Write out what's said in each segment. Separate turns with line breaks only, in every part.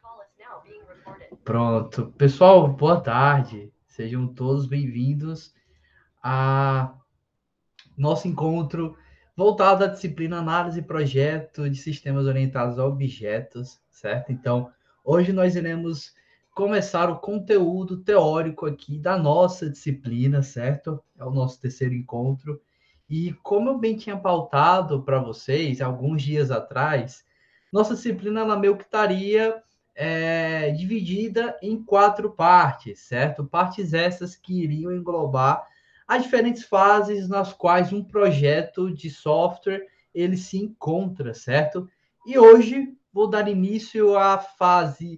Pronto. Pessoal, boa tarde. Sejam todos bem-vindos a nosso encontro voltado à disciplina Análise e Projeto de Sistemas Orientados a Objetos, certo? Então, hoje nós iremos começar o conteúdo teórico aqui da nossa disciplina, certo? É o nosso terceiro encontro. E como eu bem tinha pautado para vocês alguns dias atrás, nossa disciplina ela meio que estaria dividida em quatro partes, certo? Partes essas que iriam englobar as diferentes fases nas quais um projeto de software ele se encontra, certo? E hoje vou dar início à fase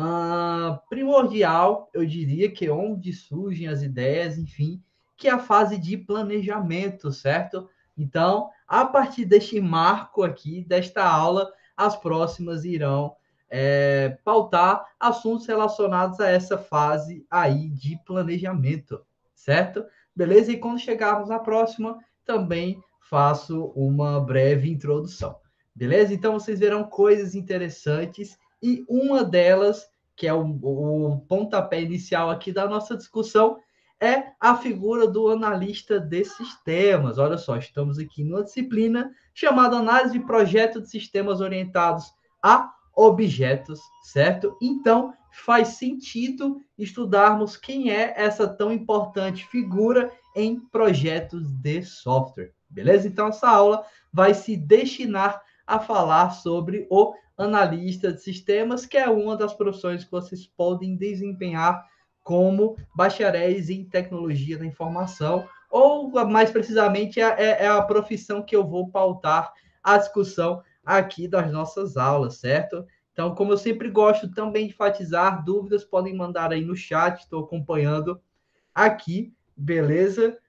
primordial, eu diria que é onde surgem as ideias, enfim, que é a fase de planejamento, certo? Então, a partir deste marco aqui, desta aula, as próximas irão pautar assuntos relacionados a essa fase aí de planejamento, certo? Beleza? E quando chegarmos na próxima, também faço uma breve introdução. Beleza? Então vocês verão coisas interessantes e uma delas, que é o pontapé inicial aqui da nossa discussão, é a figura do analista de sistemas. Olha só, estamos aqui numa disciplina chamada Análise de Projeto de Sistemas Orientados a Objetos, certo? Então, faz sentido estudarmos quem é essa tão importante figura em projetos de software, beleza? Então, essa aula vai se destinar a falar sobre o analista de sistemas, que é uma das profissões que vocês podem desempenhar como bacharéis em tecnologia da informação, ou mais precisamente é a profissão que eu vou pautar a discussão aqui das nossas aulas, certo? Então, como eu sempre gosto também de enfatizar, dúvidas podem mandar aí no chat, estou acompanhando aqui, beleza?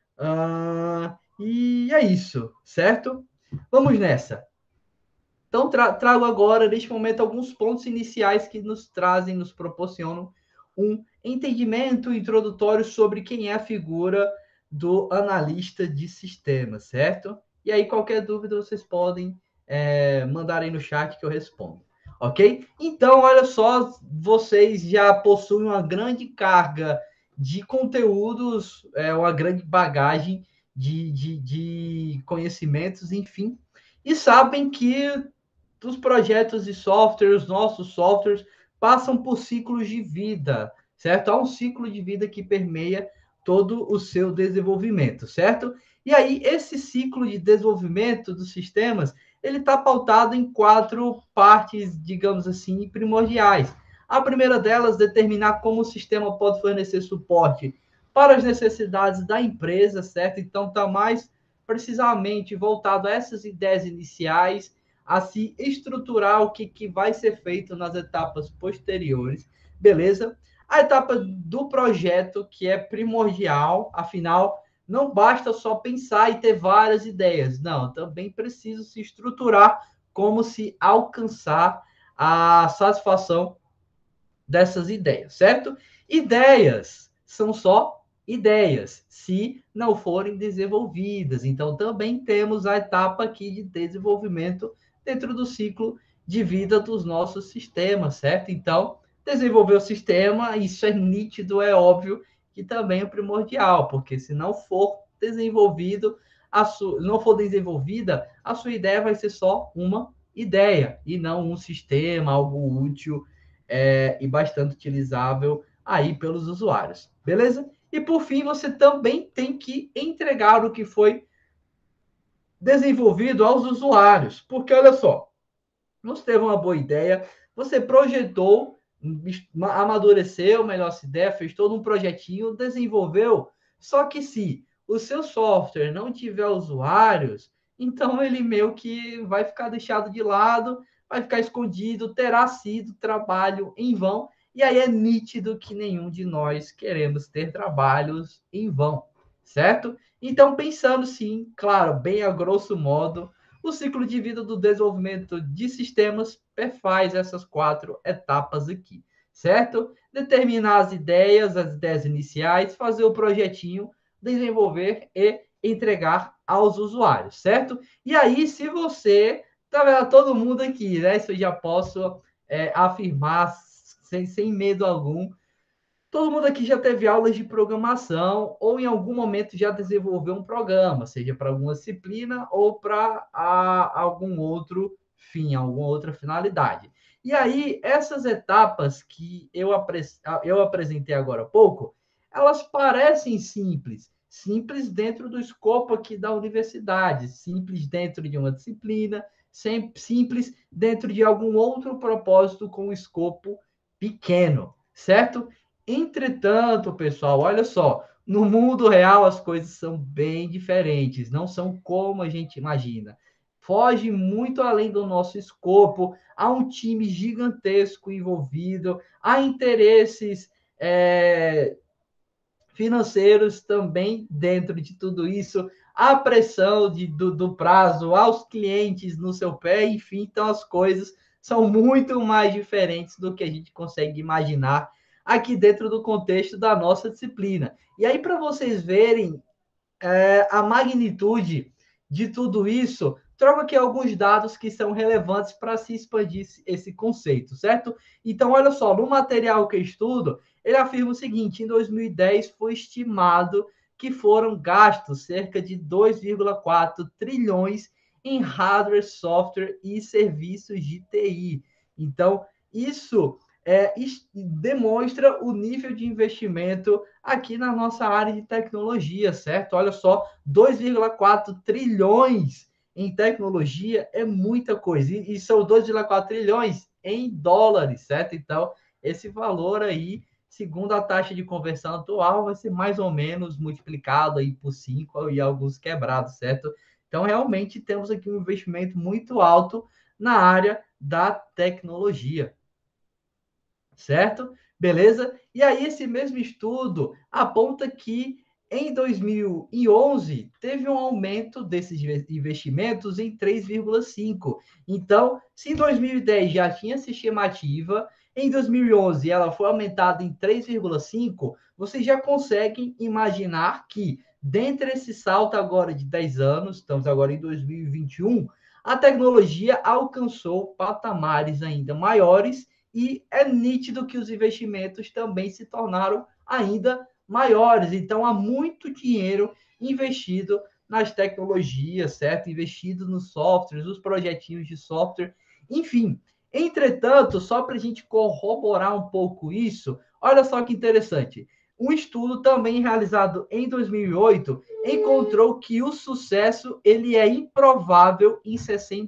E é isso, certo? Vamos nessa. Então, trago agora, neste momento, alguns pontos iniciais que nos proporcionam um entendimento introdutório sobre quem é a figura do analista de sistemas, certo? E aí, qualquer dúvida, vocês podem mandar aí no chat que eu respondo. Ok? Então, olha só, vocês já possuem uma grande carga de conteúdos, uma grande bagagem de conhecimentos, enfim, e sabem que os projetos de software, os nossos softwares, passam por ciclos de vida, certo? Há um ciclo de vida que permeia todo o seu desenvolvimento, certo? E aí, esse ciclo de desenvolvimento dos sistemas, ele está pautado em quatro partes, digamos assim, primordiais. A primeira delas, determinar como o sistema pode fornecer suporte para as necessidades da empresa, certo? Então, está mais precisamente voltado a essas ideias iniciais, a se estruturar o que vai ser feito nas etapas posteriores, beleza? A etapa do projeto, que é primordial, afinal, não basta só pensar e ter várias ideias, não, também preciso se estruturar como se alcançar a satisfação dessas ideias, certo? Ideias são só ideias, se não forem desenvolvidas. Então, também temos a etapa aqui de desenvolvimento dentro do ciclo de vida dos nossos sistemas, certo? Então, desenvolver o sistema, isso é nítido, é óbvio que também é primordial, porque se não for desenvolvido, não for desenvolvida, a sua ideia vai ser só uma ideia e não um sistema, algo útil e bastante utilizável aí pelos usuários, beleza? E por fim, você também tem que entregar o que foi desenvolvido aos usuários, porque olha só, você teve uma boa ideia, você projetou, amadureceu melhor essa ideia, fez todo um projetinho, desenvolveu, só que se o seu software não tiver usuários, então ele meio que vai ficar deixado de lado, vai ficar escondido, terá sido trabalho em vão, e aí é nítido que nenhum de nós queremos ter trabalhos em vão, certo? Então, pensando sim, claro, bem a grosso modo, o ciclo de vida do desenvolvimento de sistemas perfaz essas quatro etapas aqui, certo? Determinar as ideias iniciais, fazer o projetinho, desenvolver e entregar aos usuários, certo? E aí, se você, tá vendo todo mundo aqui, né? Isso eu já posso afirmar sem medo algum. Todo mundo aqui já teve aulas de programação ou em algum momento já desenvolveu um programa, seja para alguma disciplina ou para algum outro fim, alguma outra finalidade. E aí, essas etapas que eu apresentei agora há pouco, elas parecem simples, simples dentro do escopo aqui da universidade, simples dentro de uma disciplina, simples dentro de algum outro propósito com um escopo pequeno, certo? Entretanto, pessoal, olha só, no mundo real as coisas são bem diferentes, não são como a gente imagina. Foge muito além do nosso escopo, há um time gigantesco envolvido, há interesses financeiros também dentro de tudo isso, há pressão do prazo aos clientes no seu pé, enfim, então as coisas são muito mais diferentes do que a gente consegue imaginar aqui dentro do contexto da nossa disciplina. E aí, para vocês verem a magnitude de tudo isso, trago aqui alguns dados que são relevantes para se expandir esse conceito, certo? Então, olha só, no material que eu estudo, ele afirma o seguinte: em 2010 foi estimado que foram gastos cerca de 2,4 trilhões em hardware, software e serviços de TI. Então, isso demonstra o nível de investimento aqui na nossa área de tecnologia, certo? Olha só, 2,4 trilhões em tecnologia é muita coisa. E são 2,4 trilhões em dólares, certo? Então, esse valor aí, segundo a taxa de conversão atual, vai ser mais ou menos multiplicado aí por 5 e alguns quebrados, certo? Então, realmente temos aqui um investimento muito alto na área da tecnologia, certo? Beleza? E aí, esse mesmo estudo aponta que em 2011 teve um aumento desses investimentos em 3,5. Então, se em 2010 já tinha essa estimativa, em 2011 ela foi aumentada em 3,5, vocês já conseguem imaginar que, dentre esse salto agora de 10 anos, estamos agora em 2021, a tecnologia alcançou patamares ainda maiores e é nítido que os investimentos também se tornaram ainda maiores. Então, há muito dinheiro investido nas tecnologias, certo? Investido nos softwares, nos projetinhos de software, enfim. Entretanto, só para a gente corroborar um pouco isso, olha só que interessante. Um estudo também realizado em 2008 encontrou que o sucesso ele é improvável em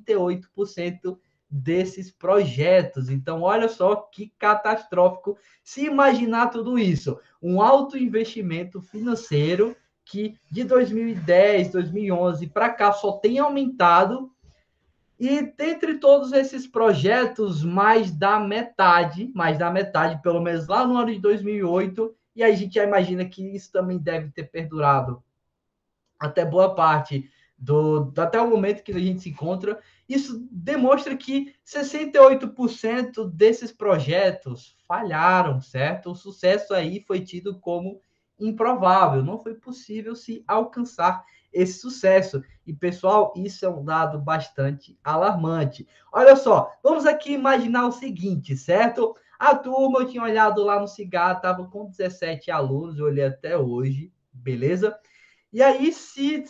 68% desses projetos. Então, olha só que catastrófico se imaginar tudo isso. Um alto investimento financeiro que de 2010, 2011 para cá só tem aumentado. E dentre todos esses projetos, mais da metade, pelo menos lá no ano de 2008, e aí a gente já imagina que isso também deve ter perdurado até boa parte até o momento que a gente se encontra. Isso demonstra que 68% desses projetos falharam, certo? O sucesso aí foi tido como improvável, não foi possível se alcançar esse sucesso. E, pessoal, isso é um dado bastante alarmante. Olha só, vamos aqui imaginar o seguinte, certo? A turma, eu tinha olhado lá no CIGA, estava com 17 alunos, eu olhei até hoje, beleza? E aí, se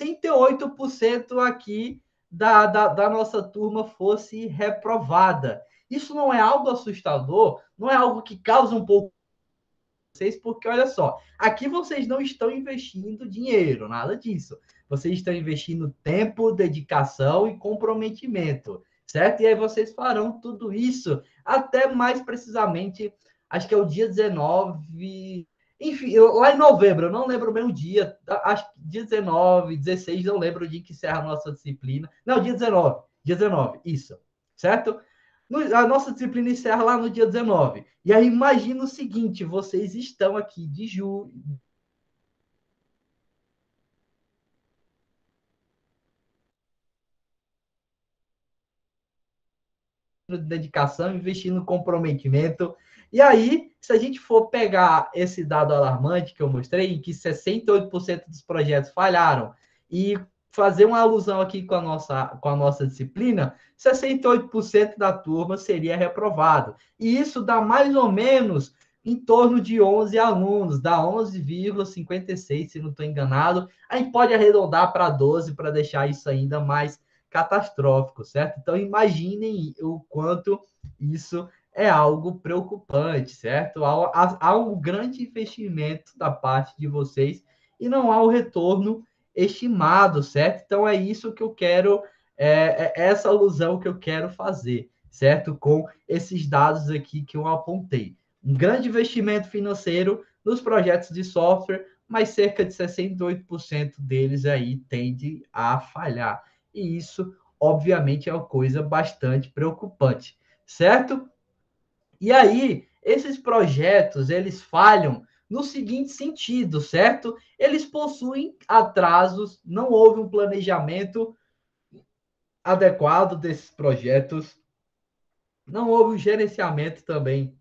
68% aqui da nossa turma fosse reprovada, isso não é algo assustador? Não é algo que causa um pouco vocês, porque olha só, aqui vocês não estão investindo dinheiro, nada disso. Vocês estão investindo tempo, dedicação e comprometimento, certo? E aí vocês farão tudo isso até mais precisamente, acho que é o dia 19, enfim, lá em novembro, eu não lembro bem o dia, acho que dia 19, 16, não lembro o dia que encerra a nossa disciplina. Não, dia 19, isso, certo? A nossa disciplina encerra lá no dia 19. E aí imagina o seguinte, vocês estão aqui de julho, de dedicação, investindo no comprometimento. E aí, se a gente for pegar esse dado alarmante que eu mostrei, em que 68% dos projetos falharam, e fazer uma alusão aqui com a nossa disciplina, 68% da turma seria reprovado. E isso dá mais ou menos em torno de 11 alunos, dá 11,56, se não estou enganado. A gente pode arredondar para 12 para deixar isso ainda mais catastrófico, certo? Então, imaginem o quanto isso é algo preocupante, certo? Há um grande investimento da parte de vocês e não há o retorno estimado, certo? Então, é isso que eu quero, essa alusão que eu quero fazer, certo? Com esses dados aqui que eu apontei. Um grande investimento financeiro nos projetos de software, mas cerca de 68% deles aí tende a falhar. E isso, obviamente, é uma coisa bastante preocupante, certo? E aí, esses projetos, eles falham no seguinte sentido, certo? Eles possuem atrasos, não houve um planejamento adequado desses projetos, não houve um gerenciamento também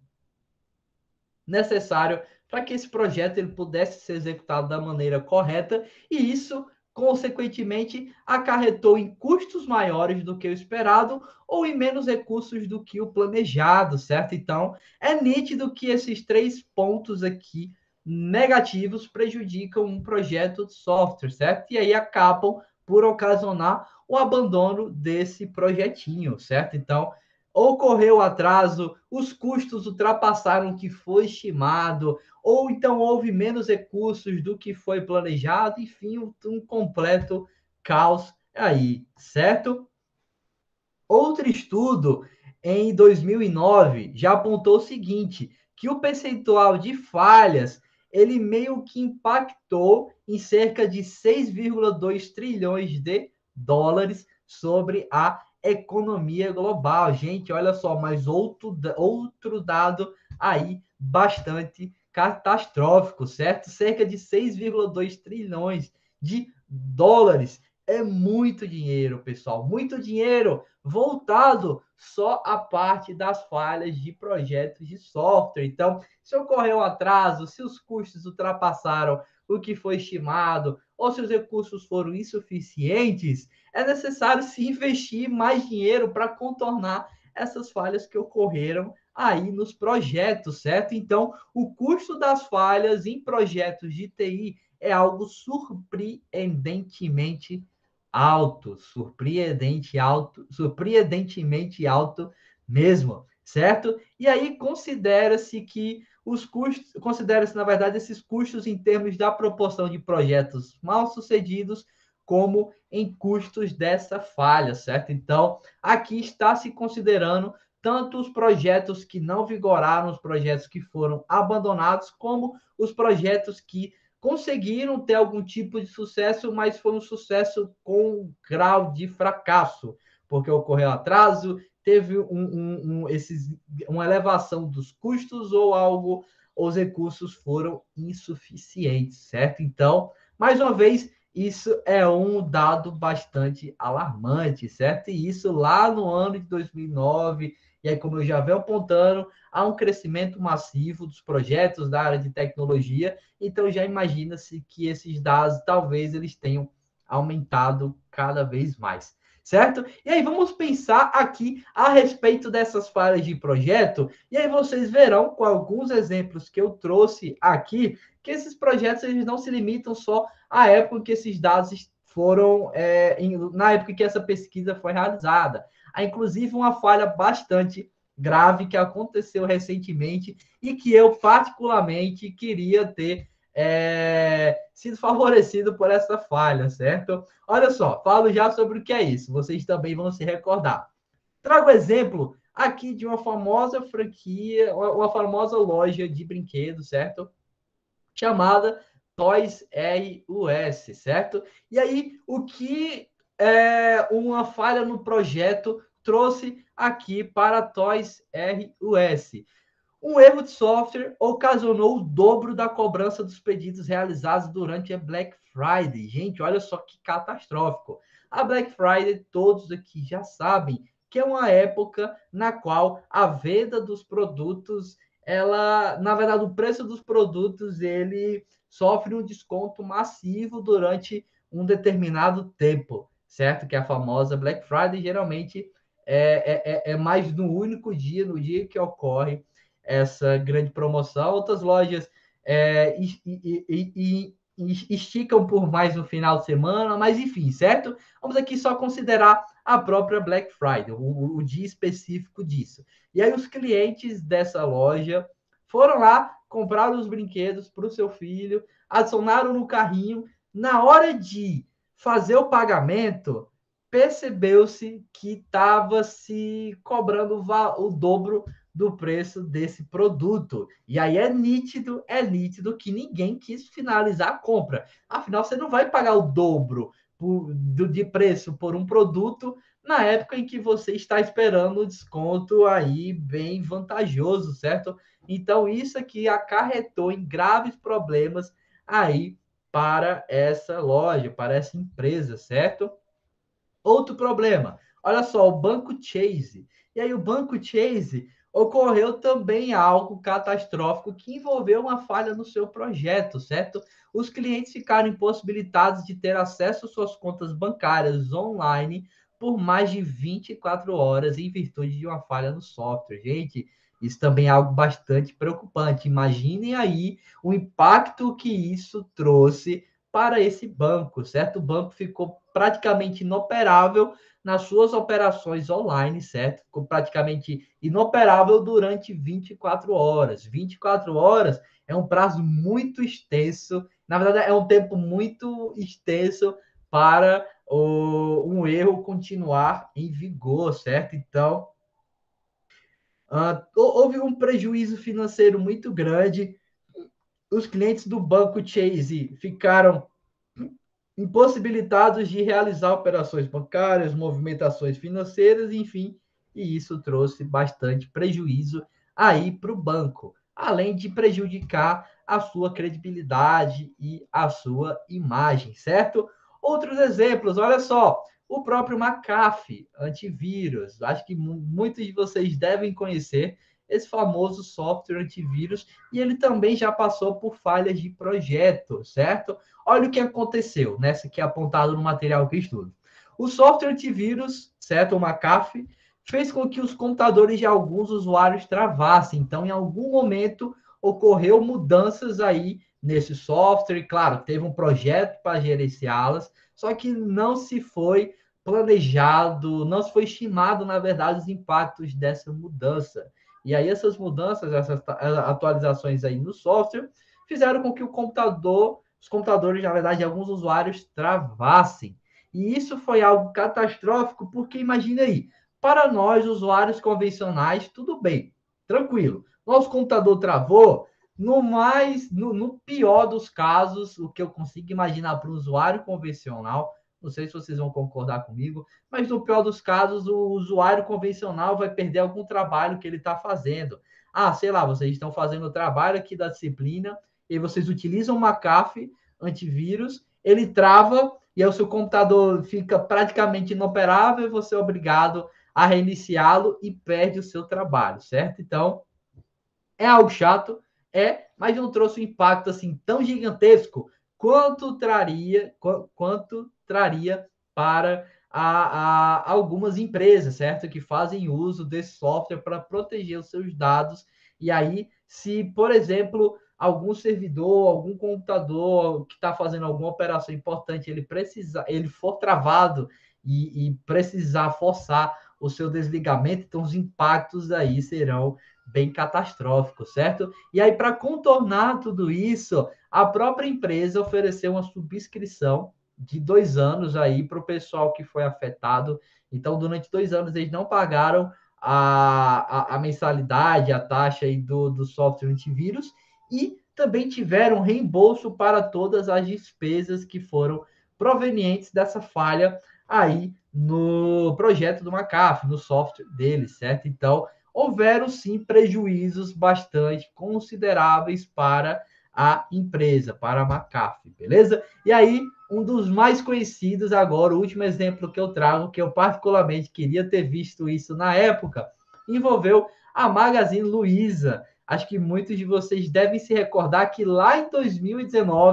necessário para que esse projeto ele pudesse ser executado da maneira correta, e isso, consequentemente, acarretou em custos maiores do que o esperado ou em menos recursos do que o planejado, certo? Então, é nítido que esses 3 pontos aqui negativos prejudicam um projeto de software, certo? E aí acabam por ocasionar o abandono desse projetinho, certo? Então, ocorreu atraso, os custos ultrapassaram o que foi estimado, ou então houve menos recursos do que foi planejado, enfim, um completo caos aí, certo? Outro estudo em 2009 já apontou o seguinte, que o percentual de falhas ele meio que impactou em cerca de 6,2 trilhões de dólares sobre a economia global. Gente, olha só, mas outro dado aí bastante catastrófico, certo? Cerca de 6,2 trilhões de dólares. É muito dinheiro, pessoal, muito dinheiro voltado só à parte das falhas de projetos de software. Então, se ocorreu um atraso, se os custos ultrapassaram o que foi estimado, ou se os recursos foram insuficientes, é necessário se investir mais dinheiro para contornar essas falhas que ocorreram aí nos projetos, certo? Então, o custo das falhas em projetos de TI é algo surpreendentemente alto, surpreendentemente alto mesmo, certo? E aí considera-se que os custos, considera-se na verdade esses custos em termos da proporção de projetos mal sucedidos como em custos dessa falha, certo? Então, aqui está se considerando tanto os projetos que não vigoraram, os projetos que foram abandonados, como os projetos que conseguiram ter algum tipo de sucesso, mas foi um sucesso com grau de fracasso, porque ocorreu atraso, teve uma elevação dos custos ou algo, os recursos foram insuficientes, certo? Então, mais uma vez, isso é um dado bastante alarmante, certo? E isso lá no ano de 2009, e aí, como eu já venho apontando, há um crescimento massivo dos projetos da área de tecnologia, então já imagina-se que esses dados talvez eles tenham aumentado cada vez mais, certo? E aí vamos pensar aqui a respeito dessas falhas de projeto, e aí vocês verão com alguns exemplos que eu trouxe aqui, que esses projetos eles não se limitam só à época que esses dados foram, na época que essa pesquisa foi realizada. Há inclusive uma falha bastante grave que aconteceu recentemente e que eu particularmente queria ter sido favorecido por essa falha, certo? Olha só, falo já sobre o que é isso, vocês também vão se recordar. Trago exemplo aqui de uma famosa franquia, uma famosa loja de brinquedos, certo? Chamada Toys R Us, certo? E aí, o que uma falha no projeto trouxe aqui para Toys R Us? Um erro de software ocasionou o dobro da cobrança dos pedidos realizados durante a Black Friday. Gente, olha só que catastrófico. A Black Friday, todos aqui já sabem que é uma época na qual a venda dos produtos, ela, na verdade, o preço dos produtos, ele sofre um desconto massivo durante um determinado tempo, certo? Que é a famosa Black Friday, geralmente é mais no único dia, no dia que ocorre essa grande promoção. Outras lojas esticam por mais no final de semana, mas enfim, certo? Vamos aqui só considerar a própria Black Friday, o dia específico disso. E aí os clientes dessa loja foram lá, compraram os brinquedos para o seu filho, adicionaram no carrinho. Na hora de fazer o pagamento, percebeu-se que estava se cobrando o dobro do preço desse produto. E aí é nítido que ninguém quis finalizar a compra. Afinal, você não vai pagar o dobro de preço por um produto na época em que você está esperando um desconto aí bem vantajoso, certo? Então, isso aqui acarretou em graves problemas aí para essa loja, para essa empresa, certo? Outro problema, olha só, o Banco Chase. E aí, o Banco Chase ocorreu também algo catastrófico que envolveu uma falha no seu projeto, certo? Os clientes ficaram impossibilitados de ter acesso às suas contas bancárias online por mais de 24 horas em virtude de uma falha no software. Gente, isso também é algo bastante preocupante. Imaginem aí o impacto que isso trouxe para esse banco, certo? O banco ficou praticamente inoperável nas suas operações online, certo? Ficou praticamente inoperável durante 24 horas. 24 horas é um prazo muito extenso, na verdade, é um tempo muito extenso para um erro continuar em vigor, certo? Então, houve um prejuízo financeiro muito grande. Os clientes do banco Chase ficaram impossibilitados de realizar operações bancárias, movimentações financeiras, enfim, e isso trouxe bastante prejuízo aí para o banco, além de prejudicar a sua credibilidade e a sua imagem, certo? Outros exemplos, olha só, o próprio McAfee antivírus, acho que muitos de vocês devem conhecer esse famoso software antivírus e ele também já passou por falhas de projeto, certo? Olha o que aconteceu, nessa que é apontado no material que estudo. O software antivírus, certo, o McAfee, fez com que os computadores de alguns usuários travassem. Então, em algum momento, ocorreu mudanças aí nesse software. E, claro, teve um projeto para gerenciá-las, só que não se foi planejado, não se foi estimado, na verdade, os impactos dessa mudança. E aí, essas mudanças, essas atualizações aí no software, fizeram com que os computadores, na verdade, de alguns usuários travassem. E isso foi algo catastrófico, porque imagine aí, para nós, usuários convencionais, tudo bem, tranquilo. Nosso computador travou, no pior dos casos, o que eu consigo imaginar para um usuário convencional, não sei se vocês vão concordar comigo, mas no pior dos casos, o usuário convencional vai perder algum trabalho que ele está fazendo. Ah, sei lá, vocês estão fazendo o trabalho aqui da disciplina e vocês utilizam o McAfee antivírus, ele trava e aí o seu computador fica praticamente inoperável e você é obrigado a reiniciá-lo e perde o seu trabalho, certo? Então, é algo chato, mas não trouxe um impacto assim tão gigantesco quanto traria para algumas empresas, certo? Que fazem uso desse software para proteger os seus dados. E aí, se, por exemplo, algum servidor, algum computador que está fazendo alguma operação importante, ele for travado e precisar forçar o seu desligamento, então os impactos aí serão bem catastrófico, certo? E aí, para contornar tudo isso, a própria empresa ofereceu uma subscrição de 2 anos aí para o pessoal que foi afetado. Então, durante 2 anos, eles não pagaram a mensalidade, a taxa aí do software antivírus e também tiveram reembolso para todas as despesas que foram provenientes dessa falha aí no projeto do McAfee, no software dele, certo? Então, houveram sim prejuízos bastante consideráveis para a empresa, para a McAfee, beleza? E aí, um dos mais conhecidos agora, o último exemplo que eu trago, que eu particularmente queria ter visto isso na época, envolveu a Magazine Luiza. Acho que muitos de vocês devem se recordar que lá em 2019,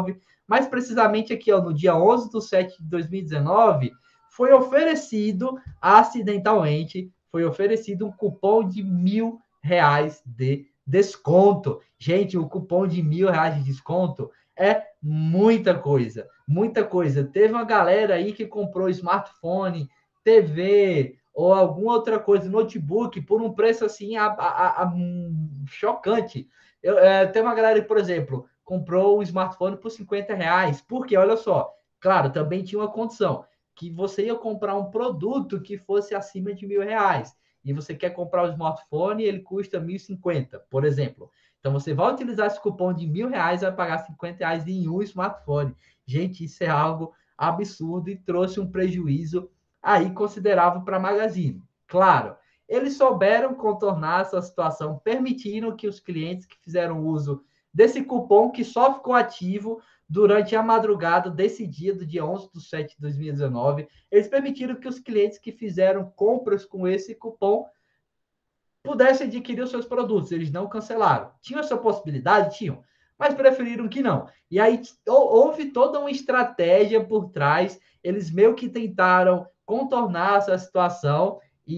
mais precisamente aqui, ó, no dia 11/7/2019, foi oferecido, acidentalmente, foi oferecido um cupom de R$ 1.000 de desconto. Gente, o cupom de R$ 1.000 de desconto é muita coisa, muita coisa. Teve uma galera aí que comprou smartphone, TV ou alguma outra coisa, notebook, por um preço assim chocante. Tem uma galera, por exemplo, comprou um smartphone por R$ 50. Porque, olha só, claro, também tinha uma condição, que você ia comprar um produto que fosse acima de R$ 1.000. E você quer comprar o smartphone e ele custa 1.050, por exemplo. Então você vai utilizar esse cupom de R$ 1.000 e vai pagar R$ 50 em um smartphone. Gente, isso é algo absurdo e trouxe um prejuízo aí considerável para a Magazine. Claro, eles souberam contornar essa situação, permitindo que os clientes que fizeram uso desse cupom, que só ficou ativo durante a madrugada desse dia, do dia 11/7/2019, eles permitiram que os clientes que fizeram compras com esse cupom pudessem adquirir os seus produtos. Eles não cancelaram. Tinham essa possibilidade? Tinham, mas preferiram que não. E aí houve toda uma estratégia por trás. Eles meio que tentaram contornar essa situação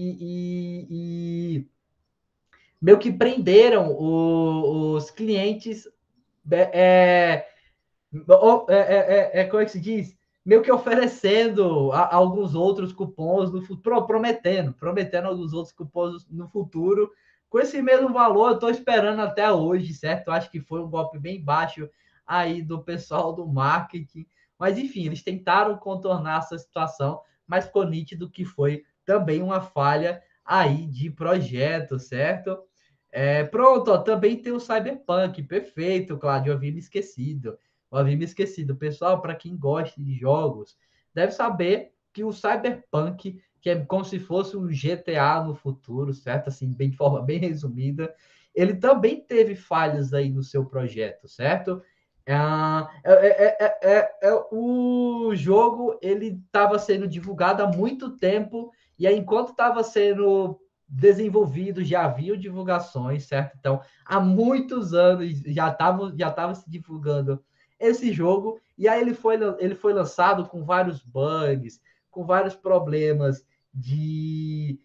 e meio que prenderam os clientes. É, como é que se diz? Meio que oferecendo alguns outros cupons no futuro, prometendo alguns outros cupons no futuro, com esse mesmo valor. Eu estou esperando até hoje, certo? Eu acho que foi um golpe bem baixo aí do pessoal do marketing, mas enfim, eles tentaram contornar essa situação, mas ficou nítido que foi também uma falha aí de projeto, certo? Pronto, ó, também tem o Cyberpunk, perfeito, Cláudio, eu havia me esquecido. Eu havia me esquecido. Pessoal, para quem gosta de jogos, deve saber que o Cyberpunk, que é como se fosse um GTA no futuro, certo? Assim, bem, de forma bem resumida, ele também teve falhas aí no seu projeto, certo? O jogo ele estava sendo divulgado há muito tempo, e aí, enquanto estava sendo desenvolvido, já havia divulgações, certo? Então, há muitos anos já tava se divulgando esse jogo, e aí ele foi lançado com vários bugs, com vários problemas de.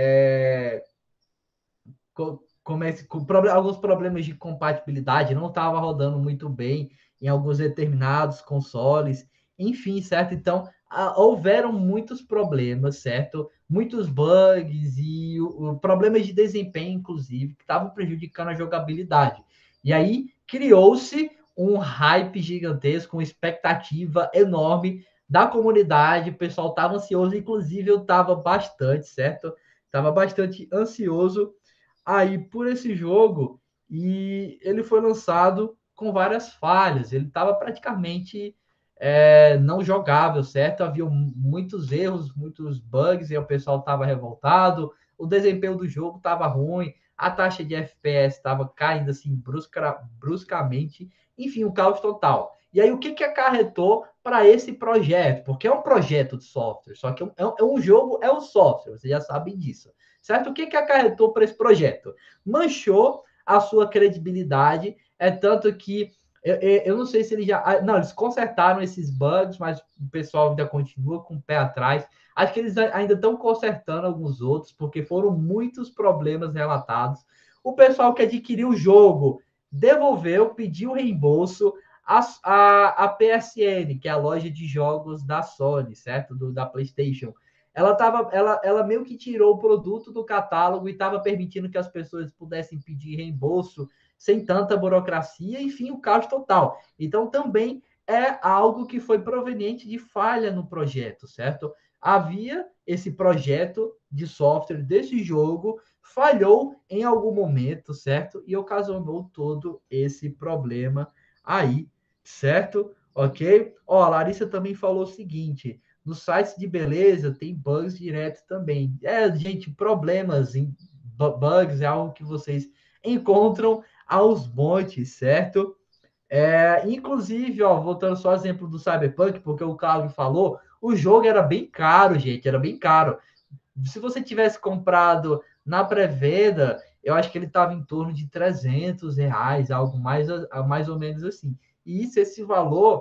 Alguns problemas de compatibilidade, não estava rodando muito bem em alguns determinados consoles, enfim, certo? Então, houveram muitos problemas, certo? Muitos bugs e problemas de desempenho, inclusive, que estavam prejudicando a jogabilidade. E aí criou-se um hype gigantesco, uma expectativa enorme da comunidade, o pessoal estava ansioso, inclusive eu estava bastante, certo? Estava bastante ansioso aí por esse jogo, e ele foi lançado com várias falhas. Ele estava praticamente não jogável, certo? Havia muitos erros, muitos bugs, e o pessoal estava revoltado. O desempenho do jogo estava ruim, a taxa de FPS estava caindo assim bruscamente. Enfim, um caos total. E aí, o que acarretou para esse projeto? Porque é um projeto de software, só que é um jogo, é um software, vocês já sabem disso, certo? O que acarretou para esse projeto? Manchou a sua credibilidade, é tanto que eu não sei se eles já. Não, eles consertaram esses bugs, mas o pessoal ainda continua com o pé atrás. Acho que eles ainda estão consertando alguns outros, porque foram muitos problemas relatados. O pessoal que adquiriu o jogo devolveu, pediu reembolso. A PSN, que é a loja de jogos da Sony, certo? Da PlayStation, ela meio que tirou o produto do catálogo e estava permitindo que as pessoas pudessem pedir reembolso sem tanta burocracia, enfim, o caos total. Então, também é algo que foi proveniente de falha no projeto, certo? Havia esse projeto de software desse jogo, falhou em algum momento, certo? E ocasionou todo esse problema aí, certo? Ok? Ó, a Larissa também falou o seguinte: nos sites de beleza tem bugs diretos também. Gente, problemas em bugs é algo que vocês encontram aos montes, certo? Inclusive, ó, voltando só ao exemplo do Cyberpunk, porque o Claudio falou, o jogo era bem caro, gente, era bem caro. Se você tivesse comprado na pré-venda, eu acho que ele estava em torno de R$ 300, algo mais ou menos assim. E esse valor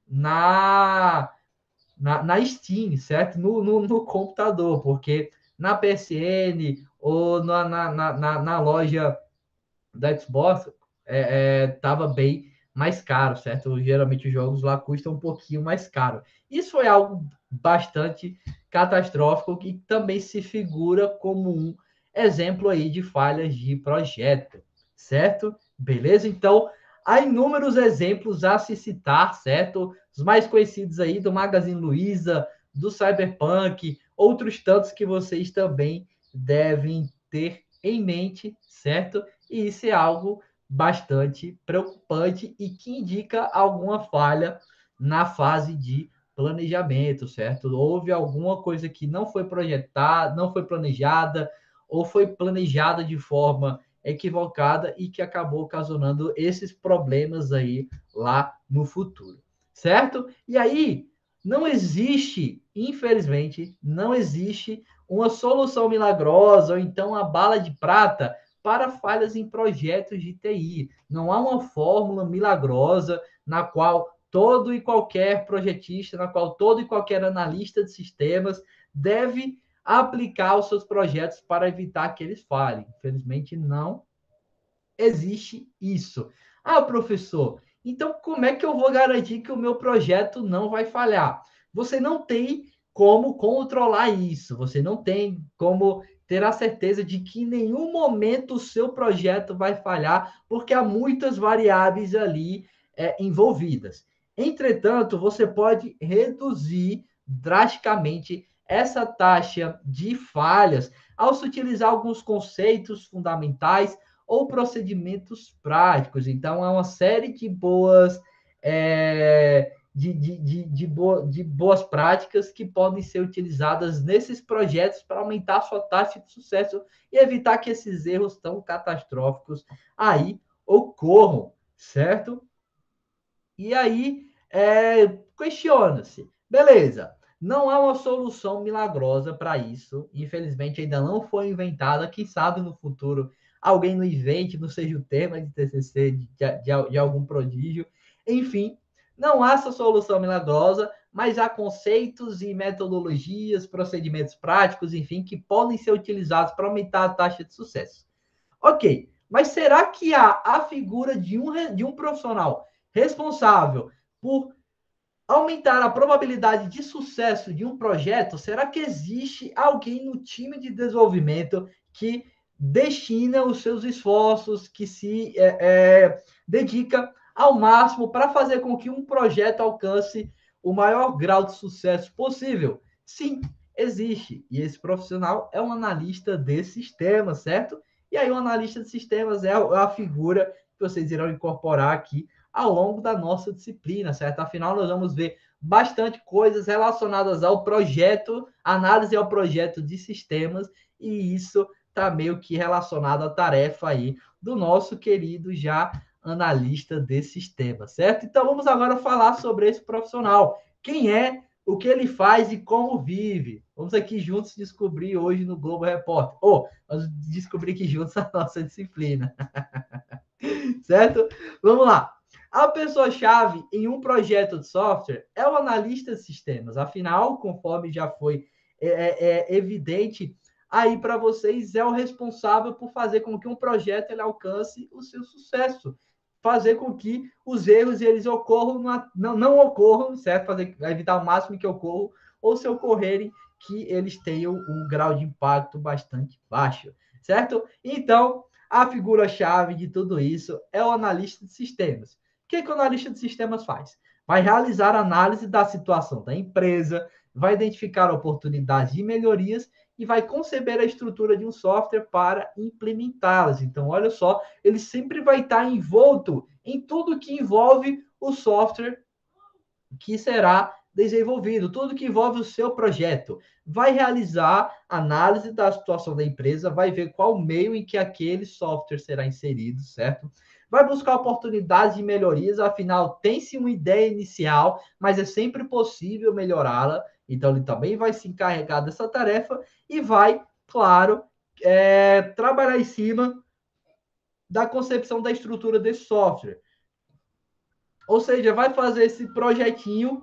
na Steam, certo? No computador, porque na PSN ou na loja da Xbox tava bem mais caro, certo? Geralmente os jogos lá custam um pouquinho mais caro. Isso foi algo bastante catastrófico que também se figura como um exemplo aí de falhas de projeto, certo? Beleza? Então, há inúmeros exemplos a se citar, certo? Os mais conhecidos aí do Magazine Luiza, do Cyberpunk, outros tantos que vocês também devem ter em mente, certo? E isso é algo bastante preocupante e que indica alguma falha na fase de planejamento, certo? Houve alguma coisa que não foi projetada, não foi planejada, ou foi planejada de forma equivocada e que acabou ocasionando esses problemas aí lá no futuro, certo? E aí, não existe, infelizmente, não existe uma solução milagrosa ou então a bala de prata para falhas em projetos de TI. Não há uma fórmula milagrosa na qual todo e qualquer projetista, na qual todo e qualquer analista de sistemas deve aplicar os seus projetos para evitar que eles falhem. Infelizmente, não existe isso. Ah, professor, então como é que eu vou garantir que o meu projeto não vai falhar? Você não tem como controlar isso, você não tem como ter a certeza de que em nenhum momento o seu projeto vai falhar, porque há muitas variáveis ali envolvidas. Entretanto, você pode reduzir drasticamente essa taxa de falhas ao se utilizar alguns conceitos fundamentais ou procedimentos práticos. Então, há uma série de boas, de boas práticas que podem ser utilizadas nesses projetos para aumentar a sua taxa de sucesso e evitar que esses erros tão catastróficos aí ocorram, certo? E aí, questiona-se, beleza, não há uma solução milagrosa para isso, infelizmente ainda não foi inventada, quem sabe no futuro alguém não invente, não seja o tema de TCC de algum prodígio, enfim, não há essa solução milagrosa, mas há conceitos e metodologias, procedimentos práticos, enfim, que podem ser utilizados para aumentar a taxa de sucesso. Ok, mas será que há a figura de um profissional responsável por aumentar a probabilidade de sucesso de um projeto? Será que existe alguém no time de desenvolvimento que destina os seus esforços, que se dedica ao máximo para fazer com que um projeto alcance o maior grau de sucesso possível? Sim, existe. E esse profissional é um analista de sistemas, certo? E aí, o analista de sistemas é a figura que vocês irão incorporar aqui ao longo da nossa disciplina, certo? Afinal, nós vamos ver bastante coisas relacionadas ao projeto, análise ao projeto de sistemas, e isso está meio que relacionado à tarefa aí do nosso querido já analista de sistemas, certo? Então, vamos agora falar sobre esse profissional. Quem é, o que ele faz e como vive. Vamos aqui juntos descobrir hoje no Globo Repórter. Vamos descobrir aqui juntos a nossa disciplina. Certo? Vamos lá. A pessoa-chave em um projeto de software é o analista de sistemas. Afinal, conforme já foi evidente aí para vocês, é o responsável por fazer com que um projeto ele alcance o seu sucesso. Fazer com que os erros eles ocorram, não ocorram, certo? Fazer, evitar o máximo que ocorram, ou se ocorrerem, que eles tenham um grau de impacto bastante baixo, certo? Então, a figura-chave de tudo isso é o analista de sistemas. O que o analista de sistemas faz? Vai realizar análise da situação da empresa, vai identificar oportunidades de melhorias e vai conceber a estrutura de um software para implementá-las. Então, olha só, ele sempre vai estar envolto em tudo que envolve o software que será desenvolvido, tudo que envolve o seu projeto. Vai realizar análise da situação da empresa, vai ver qual meio em que aquele software será inserido, certo? Vai buscar oportunidades de melhorias, afinal, tem-se uma ideia inicial, mas é sempre possível melhorá-la. Então, ele também vai se encarregar dessa tarefa e vai, claro, trabalhar em cima da concepção da estrutura desse software. Ou seja, vai fazer esse projetinho